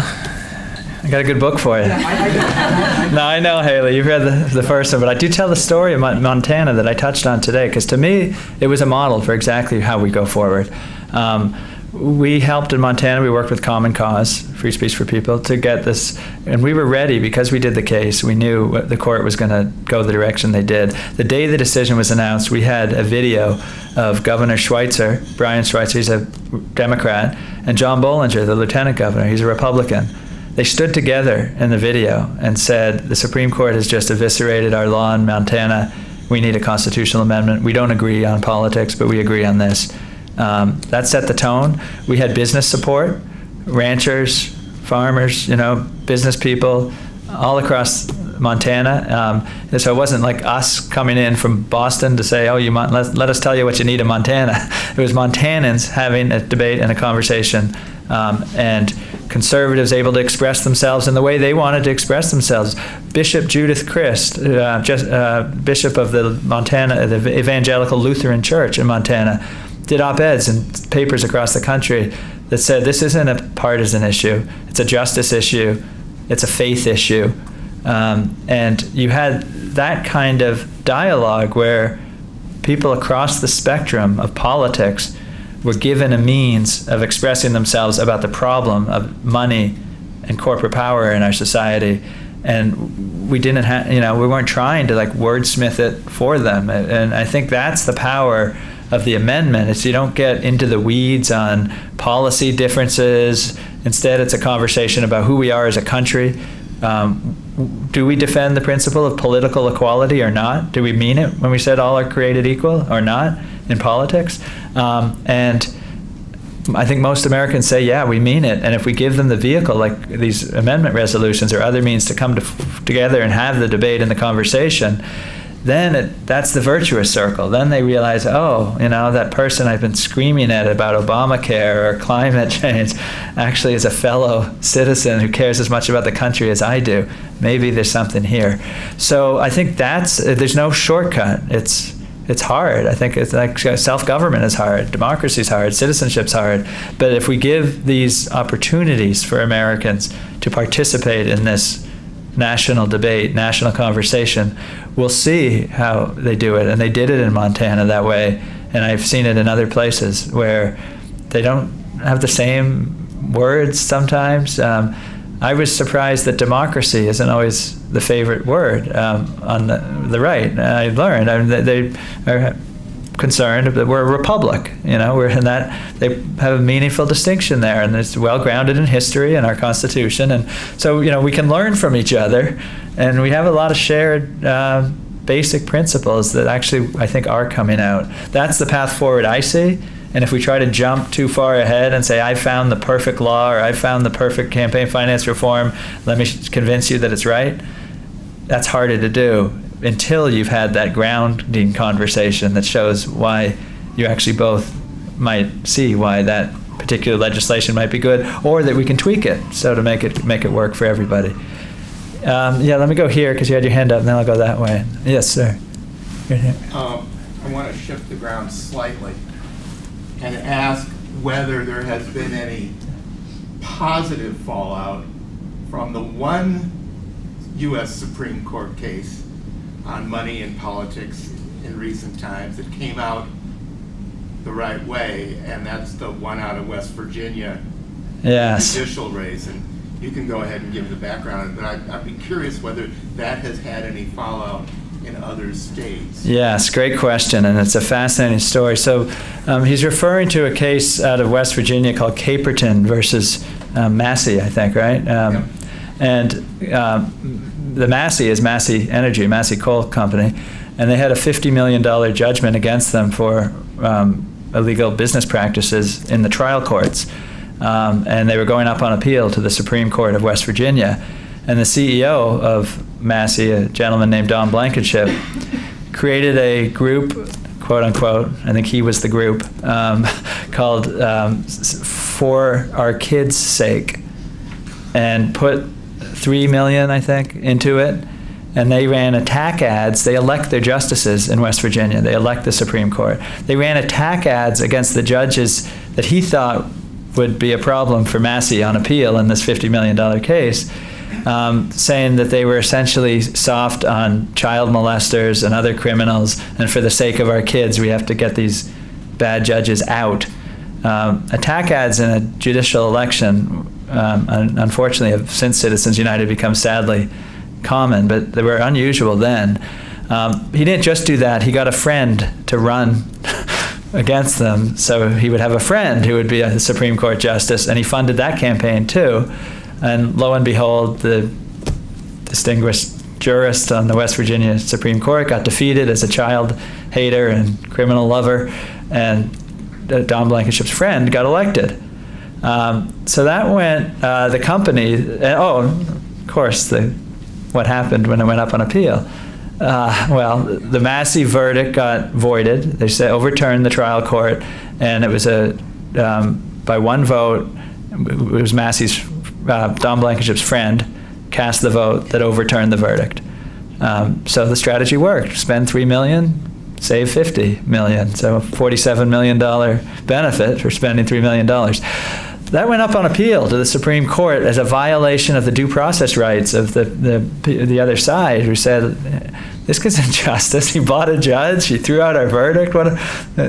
I got a good book for you. Yeah, I, I, I, no, I know, Haley. You've read the, the first one, but I do tell the story of Montana that I touched on today, because to me, it was a model for exactly how we go forward. Um, we helped in Montana. We worked with Common Cause, Free Speech for People, to get this, and we were ready because we did the case. We knew what the court was going to go the direction they did. The day the decision was announced, we had a video of Governor Schweitzer, Brian Schweitzer, he's a Democrat, and John Bollinger, the Lieutenant Governor, he's a Republican. They stood together in the video and said, the Supreme Court has just eviscerated our law in Montana. We need a constitutional amendment. We don't agree on politics, but we agree on this. Um, that set the tone. We had business support, ranchers, farmers, you know, business people all across Montana. Um, and so it wasn't like us coming in from Boston to say, oh, you want, let, let us tell you what you need in Montana. It was Montanans having a debate and a conversation, um, and conservatives able to express themselves in the way they wanted to express themselves. Bishop Judith Christ, uh, just, uh, Bishop of the Montana, the Evangelical Lutheran Church in Montana, did op-eds and papers across the country that said this isn't a partisan issue, it's a justice issue, it's a faith issue. Um, and you had that kind of dialogue where people across the spectrum of politics were given a means of expressing themselves about the problem of money and corporate power in our society. And we didn't have, you know, we weren't trying to like wordsmith it for them. And I think that's the power of the amendment. It's you don't get into the weeds on policy differences. Instead, it's a conversation about who we are as a country. Um, do we defend the principle of political equality or not? Do we mean it when we said all are created equal or not in politics? Um, and I think most Americans say, yeah, we mean it. And if we give them the vehicle, like these amendment resolutions or other means to come to, together and have the debate and the conversation, then it, that's the virtuous circle. Then they realize, oh, you know, that person I've been screaming at about Obamacare or climate change actually is a fellow citizen who cares as much about the country as I do. Maybe there's something here. So I think that's, there's no shortcut. It's It's hard. I think it's like self-government is hard, democracy is hard, citizenship's hard. But if we give these opportunities for Americans to participate in this national debate, national conversation, we'll see how they do it. And they did it in Montana that way. And I've seen it in other places where they don't have the same words sometimes. Um, I was surprised that democracy isn't always the favorite word um, on the, the right. I learned I mean, they are concerned that we're a republic. You know, we're in that they have a meaningful distinction there, and it's well grounded in history and our Constitution. And so, you know, we can learn from each other, and we have a lot of shared uh, basic principles that actually I think are coming out. That's the path forward I see. And if we try to jump too far ahead and say, I found the perfect law or I found the perfect campaign finance reform, let me convince you that it's right, that's harder to do until you've had that grounding conversation that shows why you actually both might see why that particular legislation might be good, or that we can tweak it so to make it make it work for everybody. Um, yeah, let me go here because you had your hand up, and then I'll go that way. Yes, sir. Um, I want to shift the ground slightly and ask whether there has been any positive fallout from the one U S Supreme Court case on money in politics in recent times that came out the right way, and that's the one out of West Virginia yes. judicial race. And you can go ahead and give the background, but I'd, I'd be curious whether that has had any fallout in other states. Yes, great question, and it's a fascinating story. So um, he's referring to a case out of West Virginia called Caperton versus um, Massey, I think, right? Um, yep. And um, the Massey is Massey Energy, Massey Coal Company, and they had a fifty million dollar judgment against them for um, illegal business practices in the trial courts. Um, and they were going up on appeal to the Supreme Court of West Virginia. And the C E O of Massey, a gentleman named Don Blankenship, created a group, quote unquote, I think he was the group, um, called um, For Our Kids' Sake, and put three million, I think, into it. And they ran attack ads. They elect their justices in West Virginia. They elect the Supreme Court. They ran attack ads against the judges that he thought would be a problem for Massey on appeal in this fifty million dollar case. Um, saying that they were essentially soft on child molesters and other criminals, and for the sake of our kids, we have to get these bad judges out. Um, attack ads in a judicial election, um, un unfortunately, have since Citizens United become sadly common, but they were unusual then. Um, he didn't just do that. He got a friend to run against them, so he would have a friend who would be a Supreme Court justice, and he funded that campaign too. And lo and behold, the distinguished jurist on the West Virginia Supreme Court got defeated as a child hater and criminal lover, and Don Blankenship's friend got elected. Um, so that went, uh, the company, and, oh, of course, the, what happened when it went up on appeal. Uh, well, the Massey verdict got voided. They said overturned the trial court, and it was a, um, by one vote, it was Massey's Uh, Don Blankenship's friend cast the vote that overturned the verdict. Um, so the strategy worked. Spend three million, save fifty million. So a forty-seven million dollar benefit for spending three million dollars. That went up on appeal to the Supreme Court as a violation of the due process rights of the the, the other side, who said, this guy's injustice. He bought a judge. He threw out our verdict. What? A,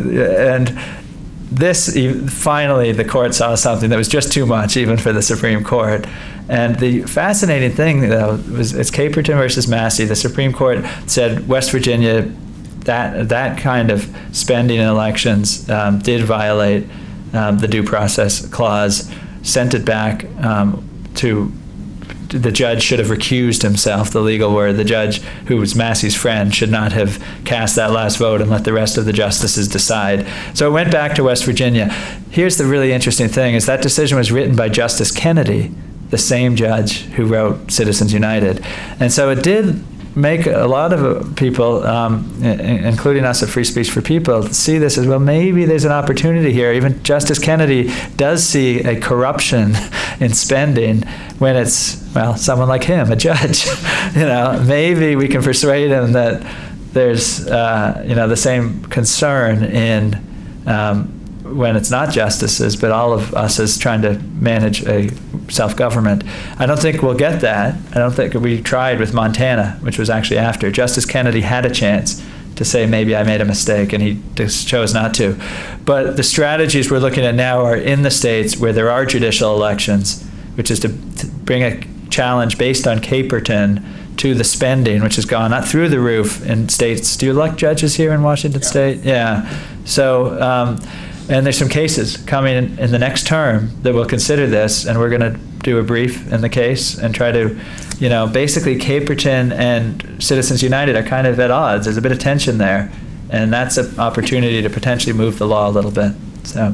and This, finally, the court saw something that was just too much, even for the Supreme Court. And the fascinating thing, though, was it's Caperton versus Massey. The Supreme Court said West Virginia, that that kind of spending in elections um, did violate um, the due process clause, sent it back um, to the judge should have recused himself, the legal word. The judge, who was Massey's friend, should not have cast that last vote and let the rest of the justices decide. So it went back to West Virginia. Here's the really interesting thing, is that decision was written by Justice Kennedy, the same judge who wrote Citizens United. And so it did make a lot of people, um, including us at Free Speech for People, see this as, well, maybe there's an opportunity here. Even Justice Kennedy does see a corruption in spending when it's, well, someone like him, a judge. You know, maybe we can persuade him that there's, uh, you know, the same concern in um, when it's not justices, but all of us as trying to manage a self-government. I don't think we'll get that. I don't think we tried with Montana, which was actually after. Justice Kennedy had a chance to say, maybe I made a mistake, and he just chose not to. But the strategies we're looking at now are in the states where there are judicial elections, which is to, to bring a challenge based on Caperton to the spending, which has gone not through the roof in states. Do you elect judges here in Washington yeah. State? Yeah. So, um, and there's some cases coming in, in the next term that will consider this, and we're going to do a brief in the case and try to, you know, basically Caperton and Citizens United are kind of at odds. There's a bit of tension there, and that's an opportunity to potentially move the law a little bit. So,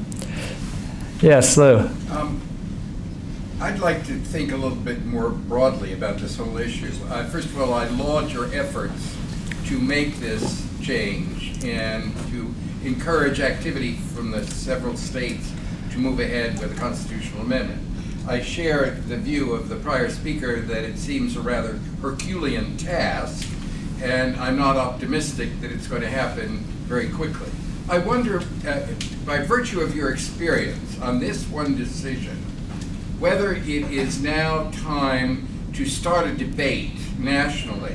yes, Lou. Um, I'd like to think a little bit more broadly about this whole issue. Uh, first of all, I laud your efforts to make this change and to encourage activity from the several states to move ahead with a constitutional amendment. I share the view of the prior speaker that it seems a rather Herculean task, and I'm not optimistic that it's going to happen very quickly. I wonder, uh, by virtue of your experience on this one decision, whether it is now time to start a debate nationally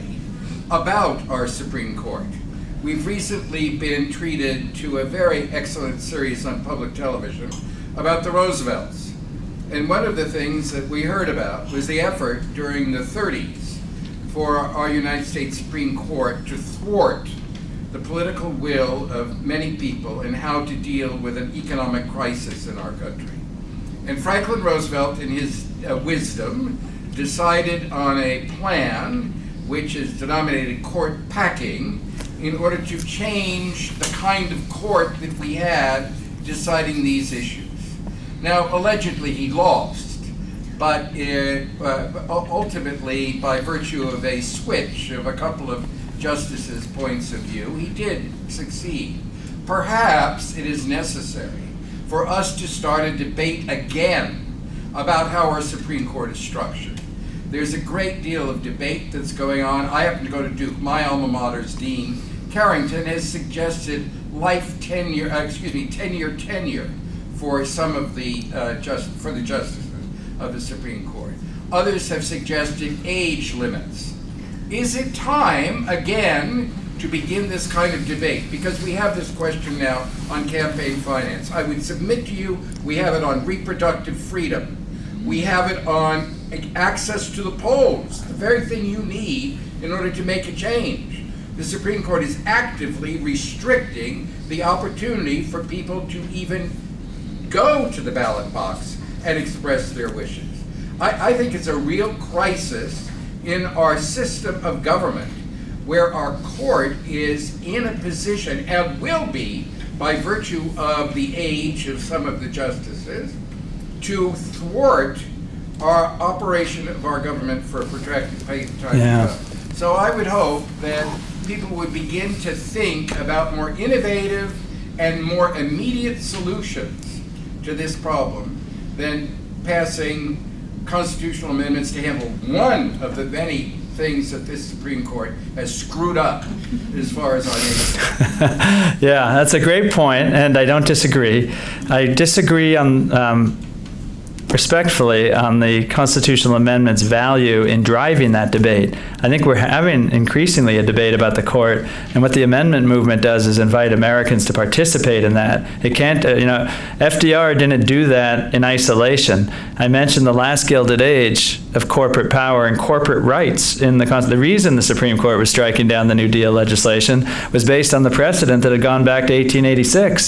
about our Supreme Court. We've recently been treated to a very excellent series on public television about the Roosevelts. And one of the things that we heard about was the effort during the thirties for our United States Supreme Court to thwart the political will of many people and how to deal with an economic crisis in our country. And Franklin Roosevelt, in his uh, wisdom, decided on a plan which is denominated court packing, in order to change the kind of court that we had deciding these issues. Now, allegedly he lost, but it, uh, ultimately, by virtue of a switch of a couple of justices' points of view, he did succeed. Perhaps it is necessary for us to start a debate again about how our Supreme Court is structured. There's a great deal of debate that's going on. I happen to go to Duke. My alma mater's dean, Carrington, has suggested life tenure, uh, excuse me, ten-year tenure for some of the uh, just for the justices of the Supreme Court. Others have suggested age limits. Is it time again to begin this kind of debate? Because we have this question now on campaign finance. I would submit to you, we have it on reproductive freedom. We have it on access to the polls, the very thing you need in order to make a change. The Supreme Court is actively restricting the opportunity for people to even go to the ballot box and express their wishes. I, I think it's a real crisis in our system of government where our court is in a position, and will be by virtue of the age of some of the justices, to thwart our operation of our government for a protracted time. Yeah. So I would hope that people would begin to think about more innovative and more immediate solutions to this problem than passing constitutional amendments to handle one of the many things that this Supreme Court has screwed up, as far as I'm able. Yeah, that's a great point, and I don't disagree. I disagree on, um, respectfully, on the constitutional amendment's value in driving that debate. I think we're having increasingly a debate about the court, and what the amendment movement does is invite Americans to participate in that. It can't, uh, you know, F D R didn't do that in isolation. I mentioned the last Gilded Age of corporate power and corporate rights in the Constitution. The reason the Supreme Court was striking down the New Deal legislation was based on the precedent that had gone back to eighteen eighty-six.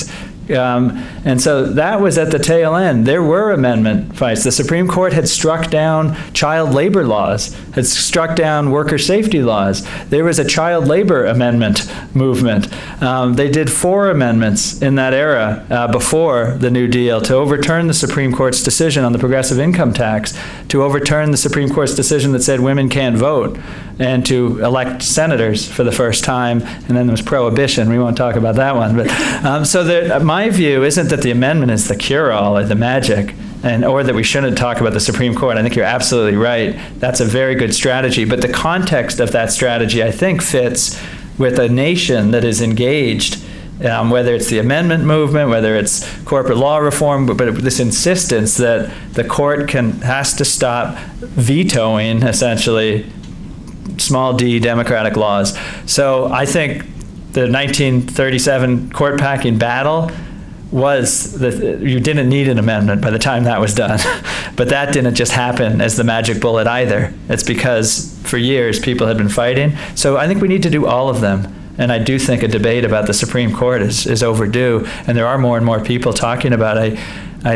Um, and so that was at the tail end. There were amendment fights. The Supreme Court had struck down child labor laws, had struck down worker safety laws. There was a child labor amendment movement. Um, they did four amendments in that era uh, before the New Deal to overturn the Supreme Court's decision on the progressive income tax, to overturn the Supreme Court's decision that said women can't vote, and to elect senators for the first time. And then there was prohibition. We won't talk about that one. But um, so there, my view isn't that the amendment is the cure-all or the magic, and or that we shouldn't talk about the Supreme Court. I think you're absolutely right. That's a very good strategy. But the context of that strategy, I think, fits with a nation that is engaged, um, whether it's the amendment movement, whether it's corporate law reform, but, but this insistence that the court can has to stop vetoing, essentially, small d democratic laws. So I think the nineteen thirty-seven court packing battle was that you didn't need an amendment by the time that was done. But that didn't just happen as the magic bullet either. It's because for years people had been fighting. So I think we need to do all of them. And I do think a debate about the Supreme Court is, is overdue. And there are more and more people talking about it. I, I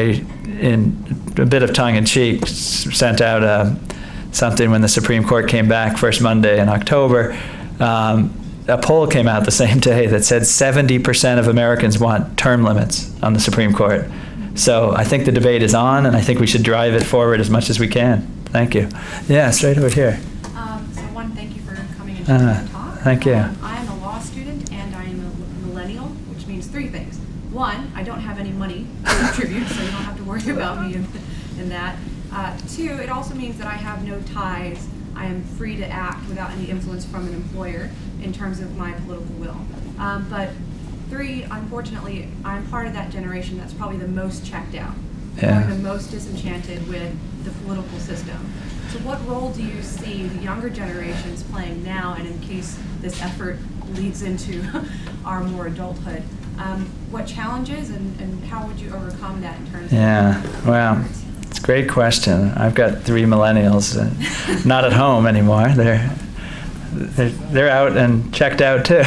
in a bit of tongue in cheek, sent out a, something when the Supreme Court came back first Monday in October. Um, a poll came out the same day that said seventy percent of Americans want term limits on the Supreme Court. So I think the debate is on, and I think we should drive it forward as much as we can. Thank you. Yeah, straight over here. Um, so one, thank you for coming and Uh, the talk. thank you. Um, I am a law student, and I am a millennial, which means three things. One, I don't have any money to contribute, so you don't have to worry about me in, in that. Uh, two, it also means that I have no ties. I am free to act without any influence from an employer in terms of my political will. Um, but three, unfortunately, I'm part of that generation that's probably the most checked out, Yeah. probably the most disenchanted with the political system. So what role do you see the younger generations playing now, and in case this effort leads into our more adulthood, um, what challenges and, and how would you overcome that in terms Yeah, of... well, it's a great question. I've got three millennials, uh, not at home anymore. They're, they're, they're out and checked out too.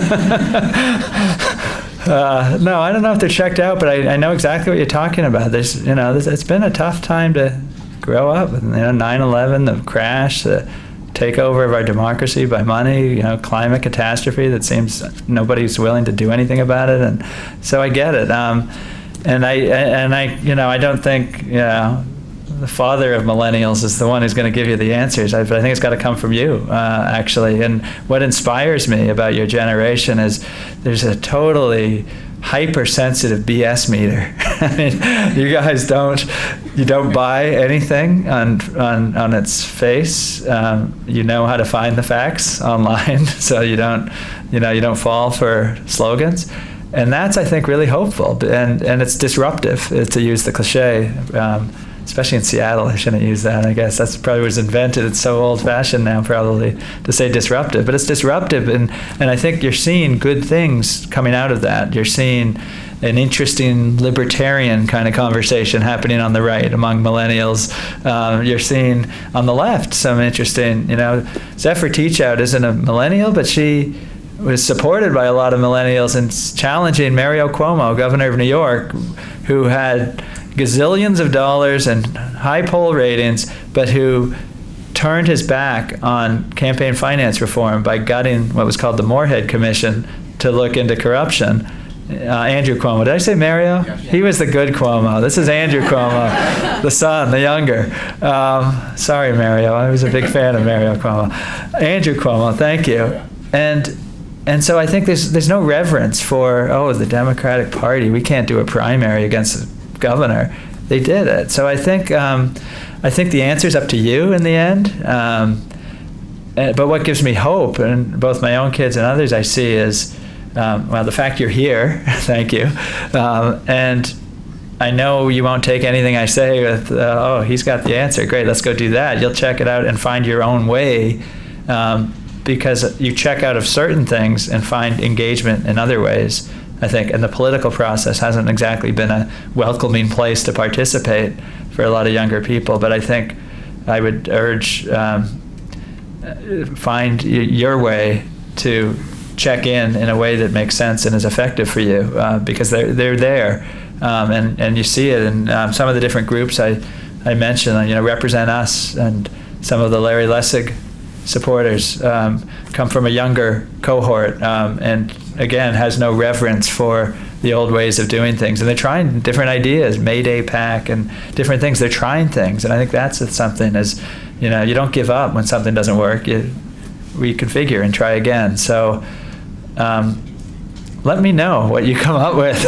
uh, no, I don't know if they're checked out, but I, I know exactly what you're talking about. There's, you know, there's, it's been a tough time to grow up. You know, nine eleven, the crash, the takeover of our democracy by money, you know, climate catastrophe that seems nobody's willing to do anything about it. And so I get it. Um, and I, and I, you know, I don't think, you know, the father of millennials is the one who's going to give you the answers. I, but I think it's got to come from you, uh, actually. And what inspires me about your generation is there's a totally hypersensitive B S meter. I mean, you guys don't, you don't buy anything on on on its face. Um, you know how to find the facts online, so you don't, you know, you don't fall for slogans. And that's, I think, really hopeful, and and it's disruptive, to use the cliche. Um, especially in Seattle, I shouldn't use that, I guess. That's probably was invented. It's so old-fashioned now, probably, to say disruptive. But it's disruptive, and, and I think you're seeing good things coming out of that. You're seeing an interesting libertarian kind of conversation happening on the right among millennials. Um, you're seeing on the left some interesting, you know, Zephyr Teachout isn't a millennial, but she was supported by a lot of millennials and challenging Mario Cuomo, governor of New York, who had gazillions of dollars and high poll ratings, but who turned his back on campaign finance reform by gutting what was called the Moorhead Commission to look into corruption. Uh, Andrew Cuomo. Did I say Mario? Yes. He was the good Cuomo. This is Andrew Cuomo, the son, the younger. Um, sorry, Mario. I was a big fan of Mario Cuomo. Andrew Cuomo, thank you. And and so I think there's there's no reverence for, oh, the Democratic Party. We can't do a primary against the governor. They did it. So I think um, I think the answer's up to you in the end. Um, and, but what gives me hope, and both my own kids and others I see, is um, well, the fact you're here. Thank you. Um, and I know you won't take anything I say with, uh, oh, he's got the answer. Great, let's go do that. You'll check it out and find your own way, um, because you check out of certain things and find engagement in other ways, I think. And the political process hasn't exactly been a welcoming place to participate for a lot of younger people. But I think I would urge, um, find y your way to check in in a way that makes sense and is effective for you, uh, because they're they're there, um, and and you see it. And um, some of the different groups I I mentioned, you know, Represent Us, and some of the Larry Lessig supporters um, come from a younger cohort, um, and again has no reverence for the old ways of doing things, and they're trying different ideas, Mayday Pack and different things. They're trying things, and I think that's something. Is, you know, you don't give up when something doesn't work. You reconfigure and try again. So um, let me know what you come up with.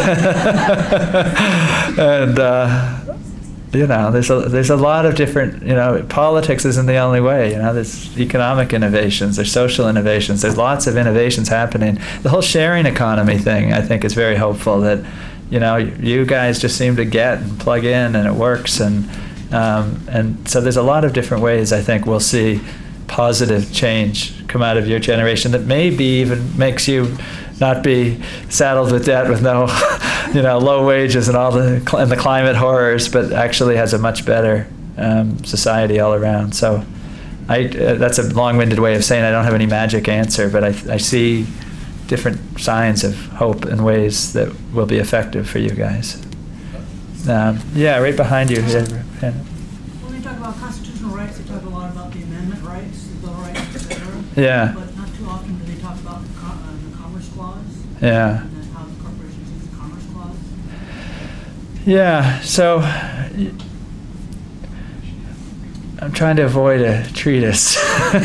And uh, you know, there's a there's a lot of different, you know, politics isn't the only way. You know, there's economic innovations, there's social innovations, there's lots of innovations happening. The whole sharing economy thing, I think, is very hopeful. That, you know, you guys just seem to get and plug in, and it works. And um, and so there's a lot of different ways I think we'll see positive change come out of your generation that maybe even makes you not be saddled with debt, with no, you know, low wages and all the and the climate horrors, but actually has a much better um, society all around. So, I uh, that's a long-winded way of saying I don't have any magic answer, but I I see different signs of hope and ways that will be effective for you guys. Um, yeah, right behind you. Yeah. When they talk about constitutional rights, they talk a lot about the amendment rights, the bill of rights, et cetera. Yeah. But not too often do they talk about the, co uh, the Commerce Clause. Yeah. And then how the corporations use the Commerce Clause. Yeah. So I'm trying to avoid a treatise.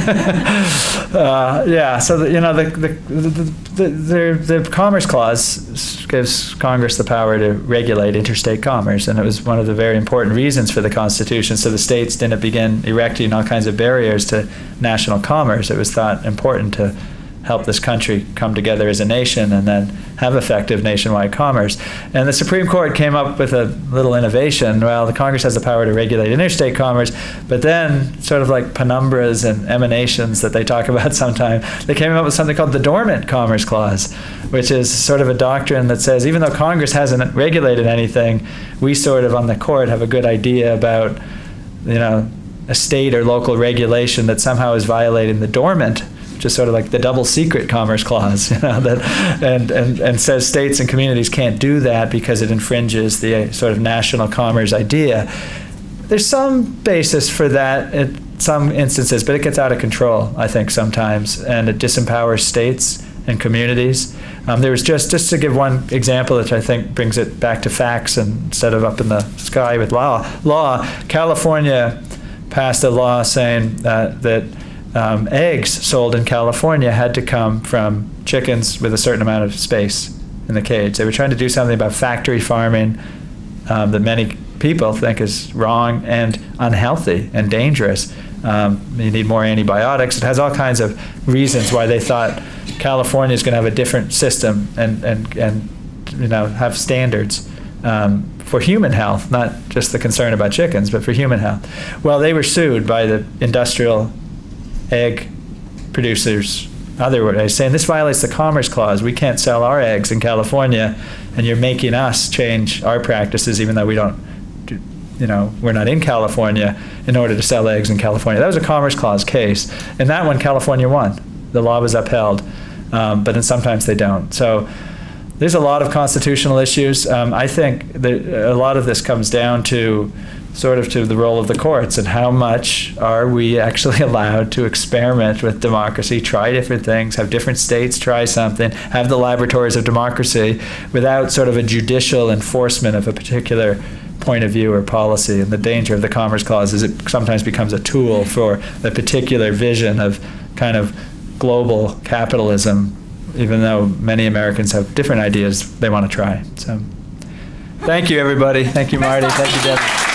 uh, yeah. So the, you know the the the, the the the Commerce Clause gives Congress the power to regulate interstate commerce, and it was one of the very important reasons for the Constitution. So the states didn't begin erecting all kinds of barriers to national commerce. It was thought important to help this country come together as a nation and then have effective nationwide commerce. And the Supreme Court came up with a little innovation. Well, the Congress has the power to regulate interstate commerce, but then sort of like penumbras and emanations that they talk about sometimes, they came up with something called the Dormant Commerce Clause, which is sort of a doctrine that says even though Congress hasn't regulated anything, we sort of on the court have a good idea about, you know, a state or local regulation that somehow is violating the dormant, just sort of like the double secret Commerce Clause, you know, that, and, and, and says states and communities can't do that because it infringes the sort of national commerce idea. There's some basis for that in some instances, but it gets out of control, I think, sometimes, and it disempowers states and communities. Um, there was just, just to give one example that I think brings it back to facts and instead of up in the sky with law, law, California passed a law saying uh, that Um, eggs sold in California had to come from chickens with a certain amount of space in the cage. They were trying to do something about factory farming um, that many people think is wrong and unhealthy and dangerous. Um, you need more antibiotics. It has all kinds of reasons why they thought California is going to have a different system and, and, and you know, have standards um, for human health, not just the concern about chickens, but for human health. Well, they were sued by the industrial egg producers, other ways, saying this violates the Commerce Clause. We can't sell our eggs in California, and you're making us change our practices, even though we don't, do, you know, we're not in California, in order to sell eggs in California. That was a Commerce Clause case, and that one California won. The law was upheld, um, but then sometimes they don't. So there's a lot of constitutional issues. Um, I think that a lot of this comes down to sort of to the role of the courts and how much are we actually allowed to experiment with democracy, try different things, have different states try something, have the laboratories of democracy without sort of a judicial enforcement of a particular point of view or policy. And the danger of the Commerce Clause is it sometimes becomes a tool for a particular vision of kind of global capitalism, even though many Americans have different ideas they want to try. So thank you, everybody. Thank you, Marty. Thank you, Deb.